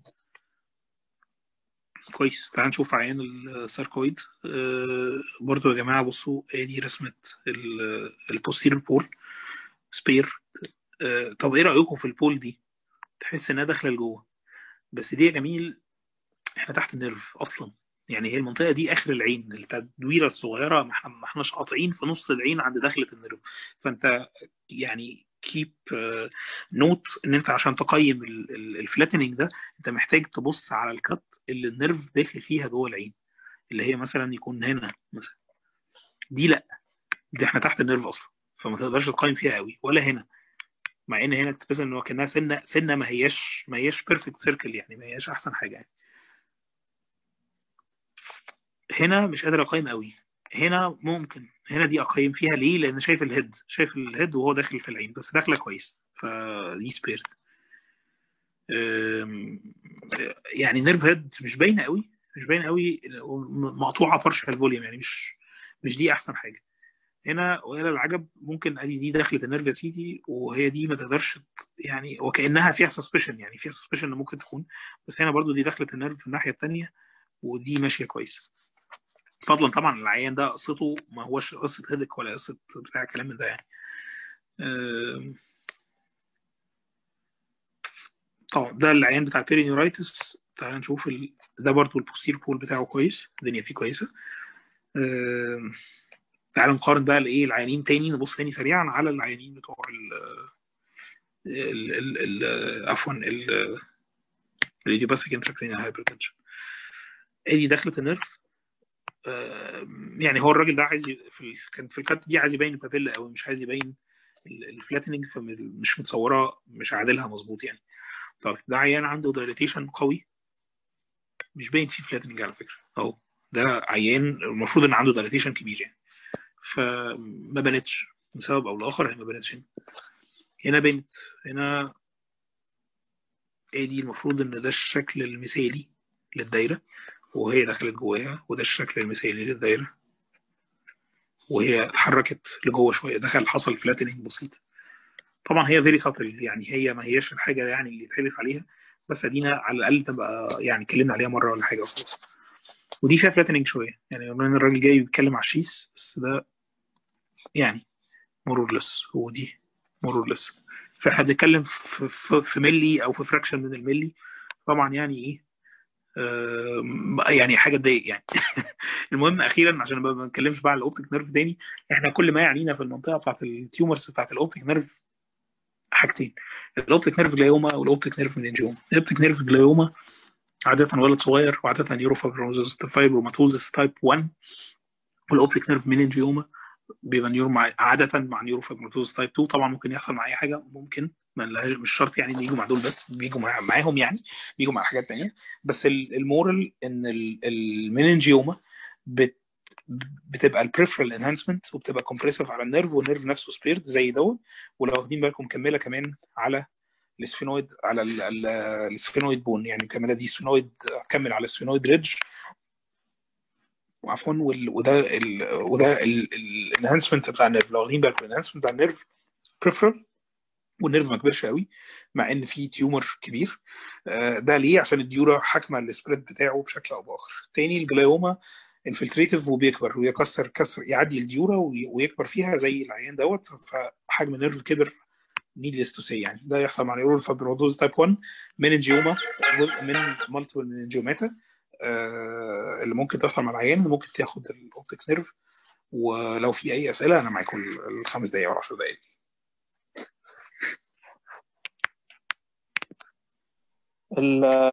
كويس. تعال نشوف عيان الساركويد. آه برضو يا جماعه بصوا ادي رسمه البوستيريور بول سبير. آه طب ايه رايكم في البول دي؟ تحس انها داخله لجوه، بس دي يا جميل احنا تحت النيرف اصلا، يعني هي المنطقه دي اخر العين، التدويره الصغيره ما احنا ما احناش قاطعين في نص العين عند دخله النيرف. فانت يعني كيب نوت ان انت عشان تقيم الفلاتنينج ده انت محتاج تبص على الكت اللي النيرف داخل فيها جوه العين، اللي هي مثلا يكون هنا مثلا. دي لا، دي احنا تحت النيرف اصلا، فما تقدرش تقيم فيها قوي، ولا هنا، مع ان هنا تثبت ان هو كانها سنه سنه ما هياش ما هياش بيرفكت سيركل، يعني ما هياش احسن حاجه يعني. هنا مش قادر اقيم قوي. هنا ممكن هنا دي اقيم فيها ليه؟ لان شايف الهيد شايف الهيد وهو داخل في العين، بس داخله كويس، فدي سبيرت. يعني نيرف هيد مش باينه قوي مش باينه قوي مقطوعه بارشال فوليوم، يعني مش مش دي احسن حاجه. هنا وإلى العجب ممكن ادي دي دخلت النيرف يا سيدي، وهي دي ما تقدرش يعني، وكانها فيها سسبشن، يعني فيها سسبشن ان ممكن تكون، بس هنا برضو دي دخلت النيرف في الناحيه الثانيه ودي ماشيه كويس. فضلا طبعا العيان ده قصته ما هوش قصه هيدك ولا قصه بتاع الكلام من ده يعني. طبعا ده العيان بتاع بيرينيورايتس. تعال نشوف ال... ده برضو البوستير بول بتاعه كويس، الدنيا فيه كويسه. تعال نقارن بقى الايه العيانين تاني، نبص تاني سريعا على العيانين بتوع ال ال ال ال عفوا الايديوباثيك انتراكرينيال هايبرتنشن. ادي دخلت النيرف. يعني هو الراجل ده عايز في ال... كان في الكات دي عايز يبين البابيلا قوي، مش عايز يبين الفلاتنينج، فمش متصوره مش عادلها مظبوط يعني. طيب ده عيان عنده دايليتيشن قوي، مش باين فيه فلاتنينج على فكره اهو. ده عيان المفروض ان عنده دايليتيشن كبير يعني، فما بانتش لسبب او لاخر، هي ما بانتش هنا. هنا بنت هنا ادي المفروض ان ده الشكل المثالي للدايره وهي دخلت جواها، وده الشكل المثالي للدايره وهي اتحركت لجوه شويه، دخل حصل فلاتنينج بسيط. طبعا هي فيري ساتل يعني، هي ما هياش الحاجه يعني اللي يتحلف عليها، بس ادينا على الاقل تبقى يعني اتكلمنا عليها مره ولا حاجه وخلاص. ودي فيها فلاتنينج شويه يعني، من الراجل جاي بيتكلم على الشيس، بس ده يعني مرورلس، ودي مرورلس. فاحنا بنتكلم في, في, في ملي او في فراكشن من الملي، طبعا يعني ايه آه يعني حاجه تضايق يعني. المهم اخيرا عشان ما بنتكلمش بقى على الاوبتيك نيرف تاني، احنا كل ما يعنينا في المنطقه بتاعت التيومرز بتاعت الاوبتيك نيرف حاجتين: الاوبتيك نيرف جلايوما والاوبتيك نيرف مننجيوما. الاوبتيك نيرف جلايوما عاده ولد صغير، وعاده نيوروفايبروزس فايبروماتوزس تايب واحد. والاوبتيك نيرف مننجيوما بيبقى نيورو مع عاده مع نيوروفايبروزس تايب اتنين. طبعا ممكن يحصل مع اي حاجه، ممكن مش شرط يعني ان يجوا مع دول بس، بيجوا مع معاهم يعني بيجوا مع حاجات تانية. بس المورال ان المننجيوما بت بتبقى البريفرال انهانسمنت، وبتبقى كومبريسيف على النيرف، والنيرف نفسه سبيرد زي دوت. ولو واخدين بالكم مكمله كمان على السفينويد، على السفينويد بون، يعني مكمله دي سفينويد هتكمل على السفينويد ريدج عفوا. وده ال وده الانهانسمنت بتاع النيرف. لو واخدين بالكم الانهانسمنت بتاع النيرف بريفرال، والنيرف ما كبرش قوي مع ان في تيومر كبير. ده ليه؟ عشان الديورا حاكمه السبريد بتاعه بشكل او باخر. تاني الجلايوما انفلتريتيف وبيكبر ويكسر كسر يعدي الديورا ويكبر فيها زي العيان دوت، فحجم النيرف كبر needless to say. يعني ده يحصل مع نيورال فايبرودوز تايب واحد مننجيوما، جزء من مالتيبل مننجيوماتا آه اللي ممكن تحصل مع العيان، اللي ممكن تاخد الاوبتيك نيرف. ولو في اي اسئله انا معاكم الخمس دقايق او عشر دقايق. ال